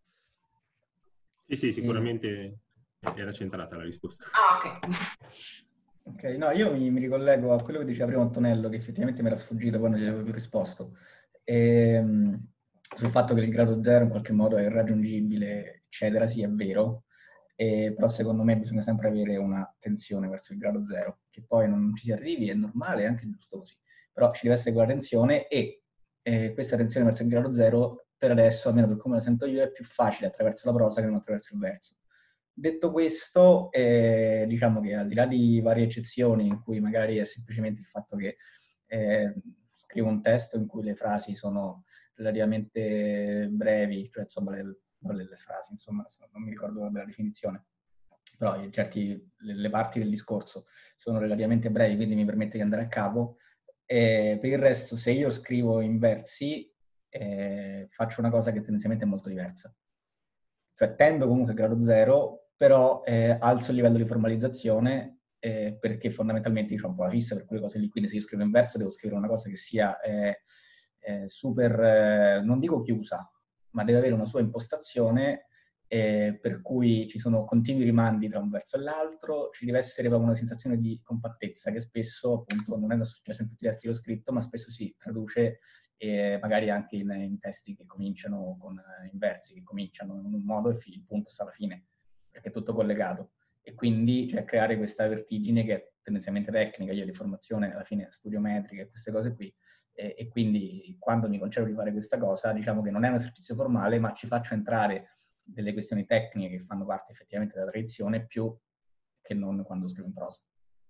Speaker 5: Sì, sì, sicuramente era centrata la risposta.
Speaker 2: Ah, ok.
Speaker 3: Ok, no, io mi, mi ricollego a quello che diceva prima Antonello, che effettivamente mi era sfuggito, poi non gli avevo più risposto, e, sul fatto che il grado zero in qualche modo è irraggiungibile, eccetera, sì, è vero. Eh, però secondo me bisogna sempre avere una tensione verso il grado zero, che poi non ci si arrivi, è normale, è anche giusto così, però ci deve essere quella tensione e eh, questa tensione verso il grado zero per adesso, almeno per come la sento io, è più facile attraverso la prosa che non attraverso il verso. Detto questo, eh, diciamo che al di là di varie eccezioni in cui magari è semplicemente il fatto che eh, scrivo un testo in cui le frasi sono relativamente brevi, cioè insomma le, le, le frasi, insomma, non mi ricordo la definizione, però certi, le, le parti del discorso sono relativamente brevi, quindi mi permette di andare a capo. E per il resto, se io scrivo in versi, eh, faccio una cosa che tendenzialmente è molto diversa. Cioè tendo comunque a grado zero, però eh, alzo il livello di formalizzazione eh, perché fondamentalmente ho un po' la fissa per quelle cose lì, quindi se io scrivo in verso devo scrivere una cosa che sia eh, eh, super, eh, non dico chiusa, ma deve avere una sua impostazione eh, per cui ci sono continui rimandi tra un verso e l'altro, ci deve essere proprio una sensazione di compattezza che spesso appunto non è successo in tutti i testi che ho scritto, ma spesso si traduce e magari anche in, in testi che cominciano con eh, in versi, che cominciano in un modo e il punto sta alla fine, perché è tutto collegato. E quindi cioè, creare questa vertigine che è tendenzialmente tecnica, io di formazione alla fine studio metrica e queste cose qui, e, e quindi quando mi concedo di fare questa cosa, diciamo che non è un esercizio formale, ma ci faccio entrare delle questioni tecniche che fanno parte effettivamente della tradizione più che non quando scrivo in prosa.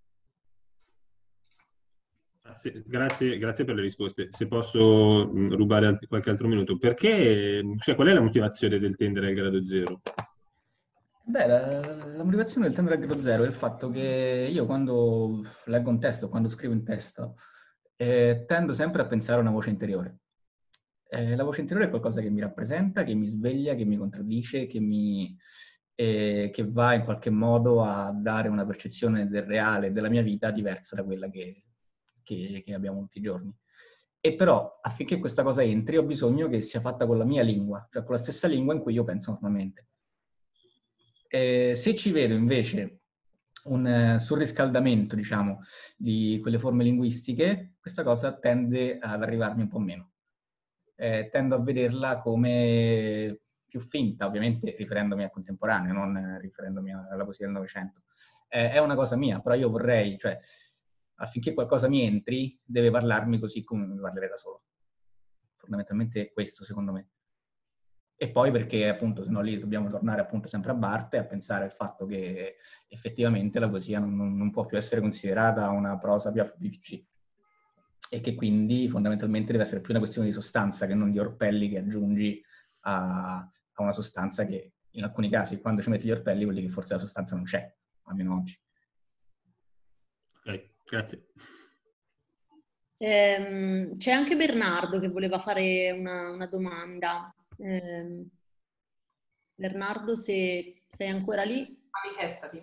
Speaker 5: Sì, grazie, grazie per le risposte. Se posso mh, rubare alt- qualche altro minuto, perché, cioè, qual è la motivazione del tendere al grado zero?
Speaker 3: Beh, la, la motivazione del tendere al grado zero è il fatto che io quando leggo un testo, quando scrivo un testo, eh, tendo sempre a pensare a una voce interiore. Eh, la voce interiore è qualcosa che mi rappresenta, che mi sveglia, che mi contraddice, che, mi, eh, che va in qualche modo a dare una percezione del reale della mia vita diversa da quella che, che, che abbiamo tutti i giorni. E però affinché questa cosa entri ho bisogno che sia fatta con la mia lingua, cioè con la stessa lingua in cui io penso normalmente. Eh, se ci vedo invece un uh, surriscaldamento, diciamo, di quelle forme linguistiche, questa cosa tende ad arrivarmi un po' meno. Eh, tendo a vederla come più finta, ovviamente riferendomi al contemporaneo, non riferendomi alla poesia del Novecento. Eh, è una cosa mia, però io vorrei, cioè, affinché qualcosa mi entri, deve parlarmi così come mi parlerei da solo. Fondamentalmente questo, secondo me. E poi perché, appunto, se no lì dobbiamo tornare appunto sempre a Barthes e a pensare al fatto che effettivamente la poesia non, non può più essere considerata una prosa più P V C. E che quindi fondamentalmente deve essere più una questione di sostanza che non di orpelli che aggiungi a, a una sostanza che in alcuni casi quando ci metti gli orpelli vuol dire che forse la sostanza non c'è, almeno oggi.
Speaker 5: Ok, grazie.
Speaker 1: Ehm, c'è anche Bernardo che voleva fare una, una domanda. Ehm, Bernardo, se sei ancora lì.
Speaker 2: Manifestati.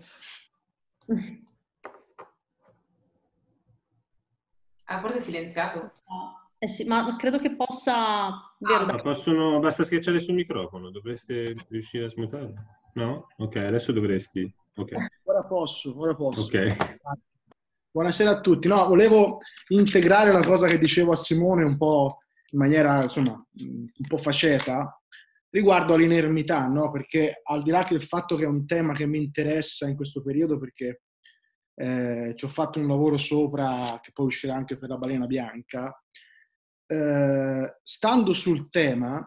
Speaker 2: Ah, forse è silenziato.
Speaker 1: Eh sì, ma credo che possa... Vero,
Speaker 5: Ma possono, basta schiacciare sul microfono, dovreste riuscire a smutarlo? No? Ok, adesso dovresti. Ok.
Speaker 6: Ora posso, ora posso.
Speaker 5: Ok.
Speaker 6: Buonasera a tutti. No, volevo integrare la cosa che dicevo a Simone un po' in maniera, insomma, un po' faceta, riguardo all'inermità, no? Perché al di là del fatto che è un tema che mi interessa in questo periodo, perché eh, ci ho fatto un lavoro sopra, che poi uscirà anche per la balena bianca, eh, stando sul tema,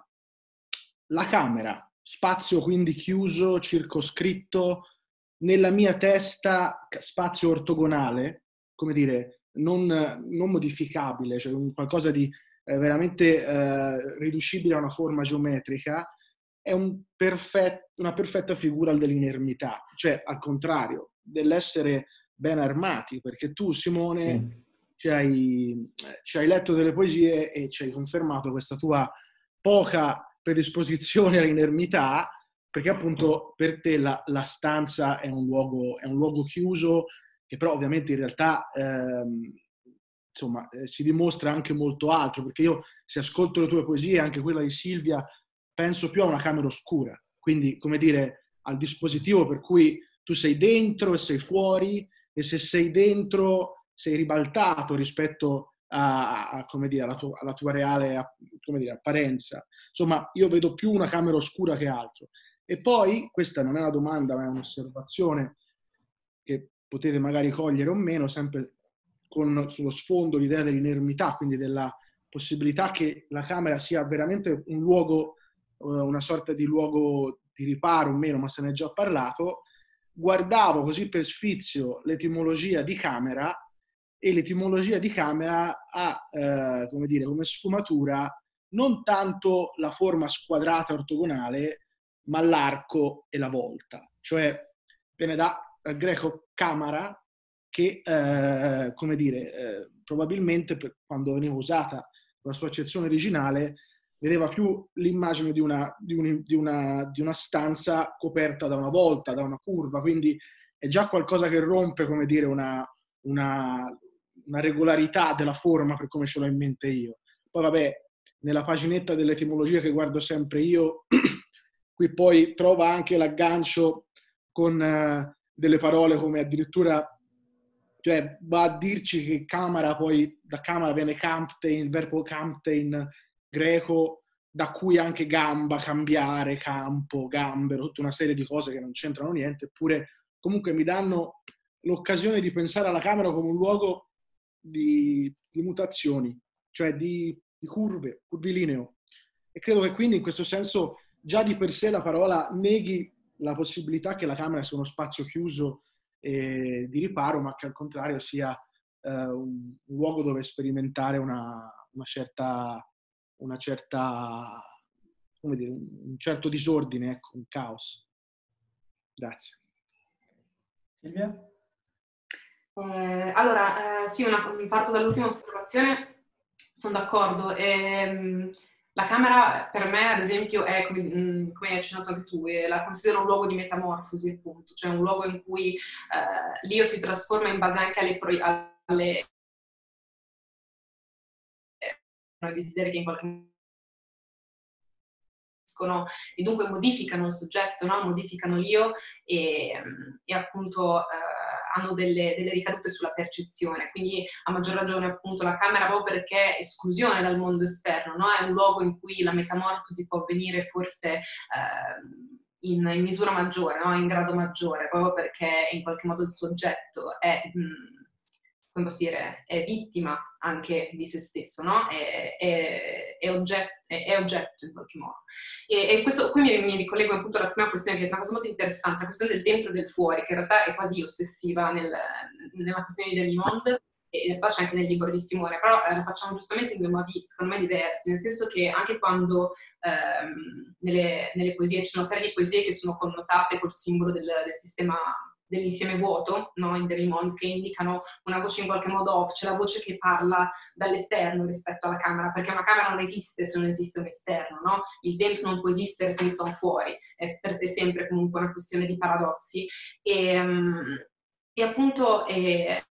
Speaker 6: la camera, spazio quindi chiuso, circoscritto, nella mia testa spazio ortogonale, come dire, non, non modificabile, cioè un qualcosa di eh, veramente eh, riducibile a una forma geometrica, è un perfet- una perfetta figura dell'inermità, cioè al contrario, dell'essere ben armati, perché tu, Simone, sì. ci, hai, ci hai letto delle poesie e ci hai confermato questa tua poca predisposizione all'inermità, perché appunto per te la, la stanza è un, luogo, è un luogo chiuso, che però ovviamente in realtà ehm, insomma, eh, si dimostra anche molto altro, perché io se ascolto le tue poesie, anche quella di Silvia, penso più a una camera oscura, quindi come dire al dispositivo per cui tu sei dentro e sei fuori, e se sei dentro sei ribaltato rispetto a, a, come dire, alla, tua, alla tua reale come dire, apparenza. Insomma, io vedo più una camera oscura che altro. E poi, questa non è una domanda, ma è un'osservazione che potete magari cogliere o meno, sempre con sullo sfondo l'idea dell'inermità, quindi della possibilità che la camera sia veramente un luogo, una sorta di luogo di riparo o meno, ma se ne è già parlato. Guardavo così per sfizio l'etimologia di camera, e l'etimologia di camera ha eh, come dire, come sfumatura non tanto la forma squadrata ortogonale, ma l'arco e la volta. Cioè viene da dal greco camera, che eh, come dire, eh, probabilmente per, quando veniva usata la sua accezione originale, vedeva più l'immagine di una, di, un, di, una, di una stanza coperta da una volta, da una curva, quindi è già qualcosa che rompe, come dire, una, una, una regolarità della forma per come ce l'ho in mente io. Poi vabbè, nella paginetta dell'etimologia che guardo sempre io, qui poi trova anche l'aggancio con eh, delle parole come addirittura, cioè va a dirci che camera, poi da camera viene camptein, il verbo camptein greco, da cui anche gamba, cambiare, campo, gambero, tutta una serie di cose che non c'entrano niente, eppure comunque mi danno l'occasione di pensare alla camera come un luogo di, di mutazioni, cioè di, di curve, curvilineo. E credo che quindi in questo senso già di per sé la parola neghi la possibilità che la camera sia uno spazio chiuso e di riparo, ma che al contrario sia eh, un, un luogo dove sperimentare una, una certa, una certa, come dire, un certo disordine, ecco, un caos. Grazie.
Speaker 3: Silvia?
Speaker 2: Eh, allora, eh, sì, una, parto dall'ultima osservazione, sono d'accordo. Ehm, La camera per me, ad esempio, è, come, come hai accennato anche tu, la considero un luogo di metamorfosi, appunto, cioè un luogo in cui eh, l'io si trasforma in base anche alle, alle eh, desideri che in qualche modo e dunque modificano il soggetto, no? Modificano l'io e, e appunto eh, hanno delle, delle ricadute sulla percezione, quindi a maggior ragione appunto la camera, proprio perché è esclusione dal mondo esterno, no? È un luogo in cui la metamorfosi può avvenire forse eh, in, in misura maggiore, no? In grado maggiore, proprio perché in qualche modo il soggetto è... Mh, come posso dire, è vittima anche di se stesso, no? È, è, è, oggetto, è, è oggetto in qualche modo. E, e questo, qui mi, mi ricollego appunto alla prima questione, che è una cosa molto interessante, la questione del dentro e del fuori, che in realtà è quasi ossessiva nel, nella questione di Demi-Monde, e in realtà c'è anche nel libro di Simone, però eh, lo facciamo giustamente in due modi, secondo me, diversi, nel senso che anche quando ehm, nelle, nelle poesie, ci sono una serie di poesie che sono connotate col simbolo del, del sistema dell'insieme vuoto, no? In Demimond, che indicano una voce in qualche modo off, c'è la voce che parla dall'esterno rispetto alla camera, perché una camera non esiste se non esiste un esterno, no? Il dentro non può esistere senza un fuori, è, è sempre comunque una questione di paradossi. E, e appunto, e,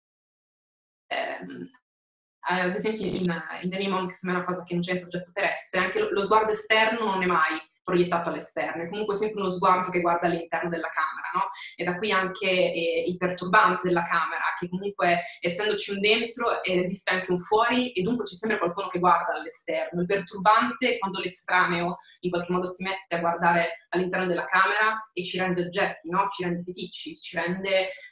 Speaker 2: ehm, ad esempio in, in Demimond, che sembra una cosa che non c'è in progetto terrestre, anche lo, lo sguardo esterno non è mai proiettato all'esterno, è comunque sempre uno sguardo che guarda all'interno della camera, no? E da qui anche eh, il perturbante della camera, che comunque, essendoci un dentro, esiste anche un fuori e dunque c'è sempre qualcuno che guarda all'esterno. Il perturbante è quando l'estraneo in qualche modo si mette a guardare all'interno della camera e ci rende oggetti, no? Ci rende feticci, ci rende eh,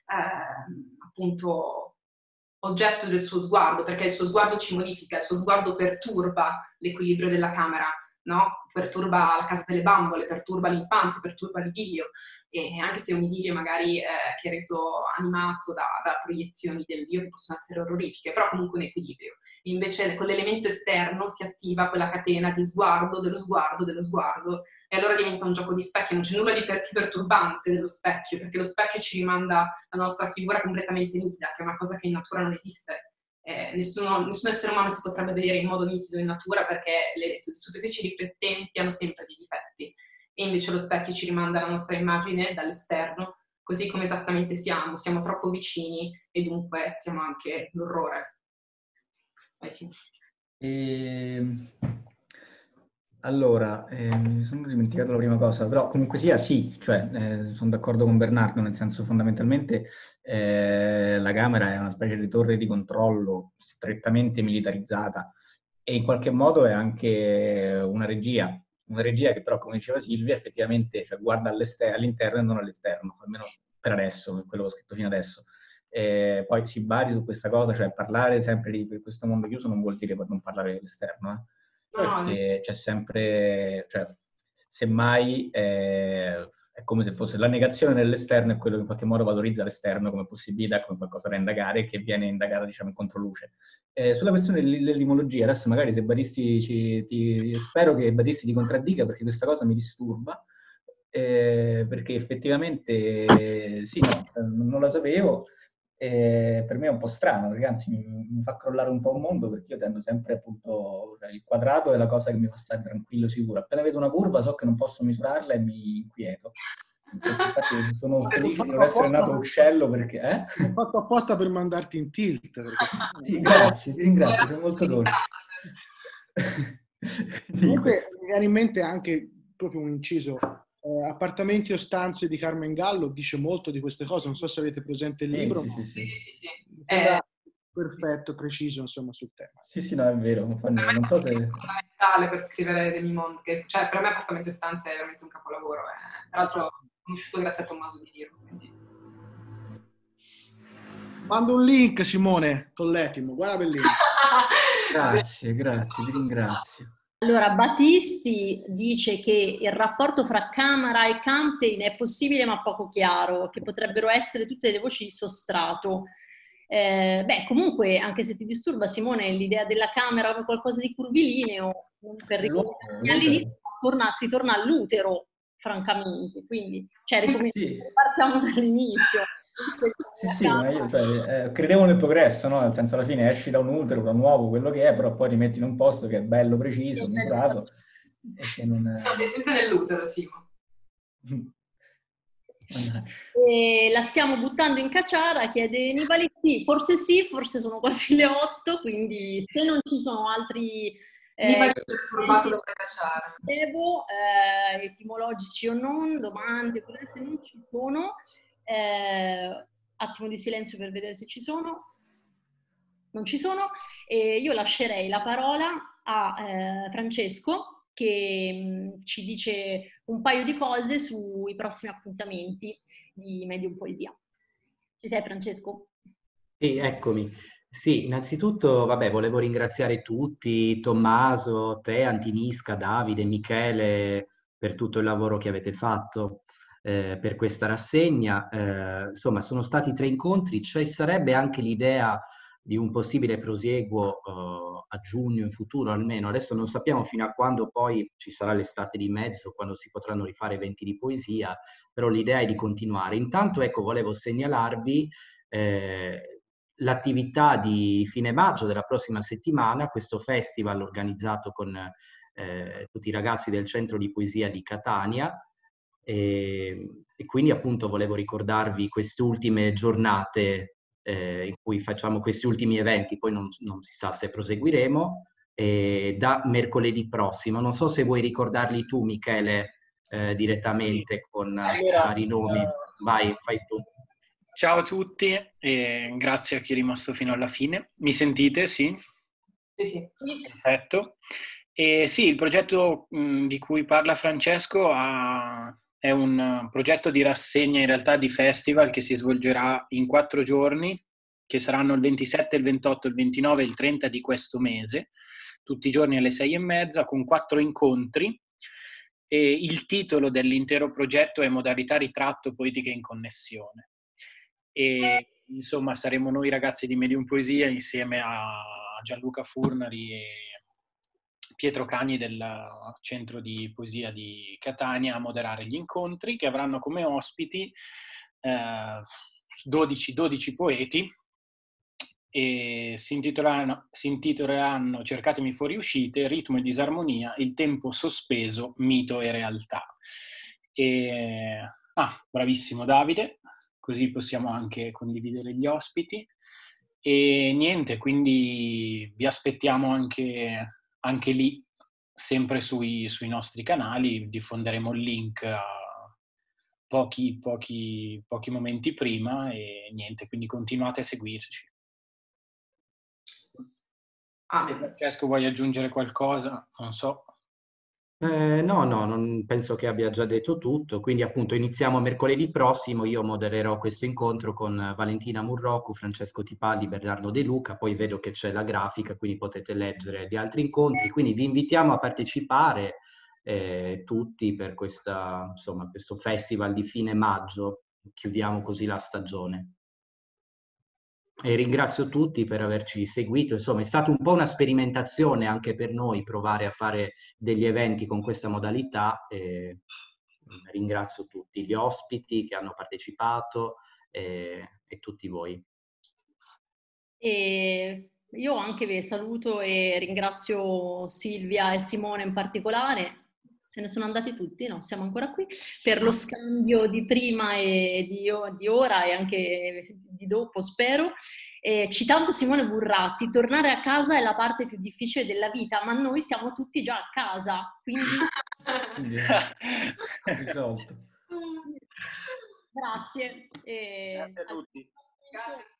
Speaker 2: appunto oggetto del suo sguardo, perché il suo sguardo ci modifica, il suo sguardo perturba l'equilibrio della camera, no? Perturba la casa delle bambole, perturba l'infanzia, perturba l'idillio, e anche se un idillio magari eh, che è reso animato da, da proiezioni del Dio che possono essere orrorifiche, però comunque un equilibrio. Invece con l'elemento esterno si attiva quella catena di sguardo, dello sguardo, dello sguardo, e allora diventa un gioco di specchio, non c'è nulla di più perturbante dello specchio, perché lo specchio ci rimanda la nostra figura completamente nitida, che è una cosa che in natura non esiste. Eh, nessuno, nessun essere umano si potrebbe vedere in modo nitido in natura perché le, le superfici riflettenti hanno sempre dei difetti, e invece lo specchio ci rimanda la nostra immagine dall'esterno, così come esattamente siamo, siamo troppo vicini e dunque siamo anche l'orrore. Eh sì.
Speaker 3: E... Allora, eh, mi sono dimenticato la prima cosa, però comunque sia sì, cioè eh, sono d'accordo con Bernardo, nel senso fondamentalmente eh, la Camera è una specie di torre di controllo strettamente militarizzata e in qualche modo è anche una regia, una regia che però, come diceva Silvia, effettivamente cioè, guarda all'interno e non all'esterno, almeno per adesso, per quello che ho scritto fino adesso. Eh, poi si basi su questa cosa, cioè parlare sempre di questo mondo chiuso non vuol dire non parlare dell'esterno, eh? Perché c'è sempre, cioè, semmai eh, è come se fosse la negazione dell'esterno, è quello che in qualche modo valorizza l'esterno come possibilità, come qualcosa da indagare, che viene indagata, diciamo, in controluce. Eh, sulla questione dell'etimologia, adesso magari se Battisti ci, ti, spero che Battisti ti contraddica, perché questa cosa mi disturba, eh, perché effettivamente eh, sì, no, non la sapevo. E per me è un po' strano, perché anzi mi, mi fa crollare un po' un mondo, perché io tendo sempre appunto, cioè, il quadrato è la cosa che mi fa stare tranquillo, sicuro. Appena vedo una curva so che non posso misurarla e mi inquieto. Senso, infatti sono felice di non essere nato uccello perché... Eh?
Speaker 6: L'ho fatto apposta per mandarti in tilt. Perché...
Speaker 3: Sì, grazie, ti ringrazio, sei molto dolce.
Speaker 6: Comunque mi viene in mente anche proprio un inciso. Eh, Appartamenti o stanze di Carmen Gallo dice molto di queste cose, non so se avete presente il libro.
Speaker 3: Sì, sì, sì.
Speaker 2: sì, sì, sì.
Speaker 6: Mi sembra
Speaker 2: Eh,
Speaker 6: perfetto, preciso, insomma, sul tema.
Speaker 3: Sì, sì, no, è vero. Non, fa niente. Non so se...
Speaker 2: è fondamentale per scrivere Demimond, che cioè, per me Appartamento e stanze è veramente un capolavoro. Eh. Tra l'altro ho conosciuto grazie a Tommaso Di Dio. Quindi...
Speaker 6: Mando un link, Simone, con l'Etimo, guarda bellissimo.
Speaker 3: Grazie, grazie, ti ringrazio.
Speaker 1: Allora, Battisti dice che il rapporto fra Camera e Camtein è possibile ma poco chiaro, che potrebbero essere tutte le voci di sostrato. Eh, beh, comunque, anche se ti disturba, Simone, l'idea della Camera come qualcosa di curvilineo, per ricordare all'inizio torna, si torna all'utero, francamente, quindi cioè,
Speaker 3: sì.
Speaker 1: partiamo dall'inizio.
Speaker 3: Sì, sì, ma io cioè, eh, credevo nel progresso, no? Nel senso, alla fine esci da un utero, da nuovo, quello che è, però poi rimetti in un posto che è bello, preciso, sì, misurato. E che non è...
Speaker 2: No, sei sempre nell'utero, Simo.
Speaker 1: E la stiamo buttando in cacciara, chiede Nibali. Sì, forse sì, forse sono quasi le otto, quindi se non ci sono altri...
Speaker 2: Nibali è perturbato da cacciara.
Speaker 1: Devo, eh, etimologici o non, domande, se non ci sono... Eh, attimo di silenzio per vedere se ci sono. Non ci sono. E io lascerei la parola a eh, Francesco che mh, ci dice un paio di cose sui prossimi appuntamenti di Medium Poesia. Ci sei, Francesco?
Speaker 4: Sì, eccomi. Sì, innanzitutto, vabbè, volevo ringraziare tutti, Tommaso, te, Antinisca, Davide, Michele, per tutto il lavoro che avete fatto. Eh, per questa rassegna, eh, insomma, sono stati tre incontri, ci sarebbe anche l'idea di un possibile prosieguo eh, a giugno in futuro almeno. Adesso non sappiamo fino a quando poi ci sarà l'estate di mezzo, quando si potranno rifare eventi di poesia, però l'idea è di continuare. Intanto, ecco, volevo segnalarvi eh, l'attività di fine maggio della prossima settimana, questo festival organizzato con eh, tutti i ragazzi del Centro di Poesia di Catania, e, e quindi appunto volevo ricordarvi queste ultime giornate eh, in cui facciamo questi ultimi eventi, poi non, non si sa se proseguiremo, eh, da mercoledì prossimo. Non so se vuoi ricordarli tu, Michele, eh, direttamente con
Speaker 7: allora,
Speaker 4: vari nomi. Vai, fai tu.
Speaker 7: Ciao a tutti e grazie a chi è rimasto fino alla fine. Mi sentite? Sì?
Speaker 2: Sì, sì.
Speaker 7: Perfetto. E sì, il progetto mh, di cui parla Francesco ha, è un progetto di rassegna, in realtà di festival, che si svolgerà in quattro giorni, che saranno il ventisette, il ventotto, il ventinove e il trenta di questo mese, tutti i giorni alle sei e mezza, con quattro incontri. E il titolo dell'intero progetto è Modalità ritratto, poetica in connessione. E insomma saremo noi ragazzi di Medium Poesia insieme a Gianluca Furnari e Pietro Cagni del Centro di Poesia di Catania a moderare gli incontri, che avranno come ospiti eh, dodici, dodici poeti, e si intitoleranno, si intitoleranno Cercatemi fuoriuscite, Ritmo e disarmonia, il tempo sospeso, mito e realtà. E, ah, bravissimo Davide, così possiamo anche condividere gli ospiti. E niente, quindi vi aspettiamo anche, anche lì, sempre sui, sui nostri canali. Diffonderemo il link a pochi, pochi, pochi momenti prima e niente, quindi continuate a seguirci. Ah, se Francesco vuoi aggiungere qualcosa, non so.
Speaker 4: Eh, no, no, non penso che abbia già detto tutto, quindi appunto iniziamo mercoledì prossimo, io modererò questo incontro con Valentina Murroccu, Francesco Tipaldi, Bernardo De Luca, poi vedo che c'è la grafica, quindi potete leggere gli altri incontri, quindi vi invitiamo a partecipare eh, tutti per questa, insomma, questo festival di fine maggio, chiudiamo così la stagione. E ringrazio tutti per averci seguito, insomma è stata un po' una sperimentazione anche per noi provare a fare degli eventi con questa modalità e ringrazio tutti gli ospiti che hanno partecipato e, e tutti voi.
Speaker 1: E io anche vi saluto e ringrazio Silvia e Simone in particolare. Se ne sono andati tutti, no? Siamo ancora qui, per lo scambio di prima e di, di ora e anche di dopo, spero. Eh, citando Simone Burratti, tornare a casa è la parte più difficile della vita, ma noi siamo tutti già a casa, quindi...
Speaker 3: Risolto.
Speaker 1: Grazie. E...
Speaker 7: Grazie a tutti.
Speaker 2: Grazie.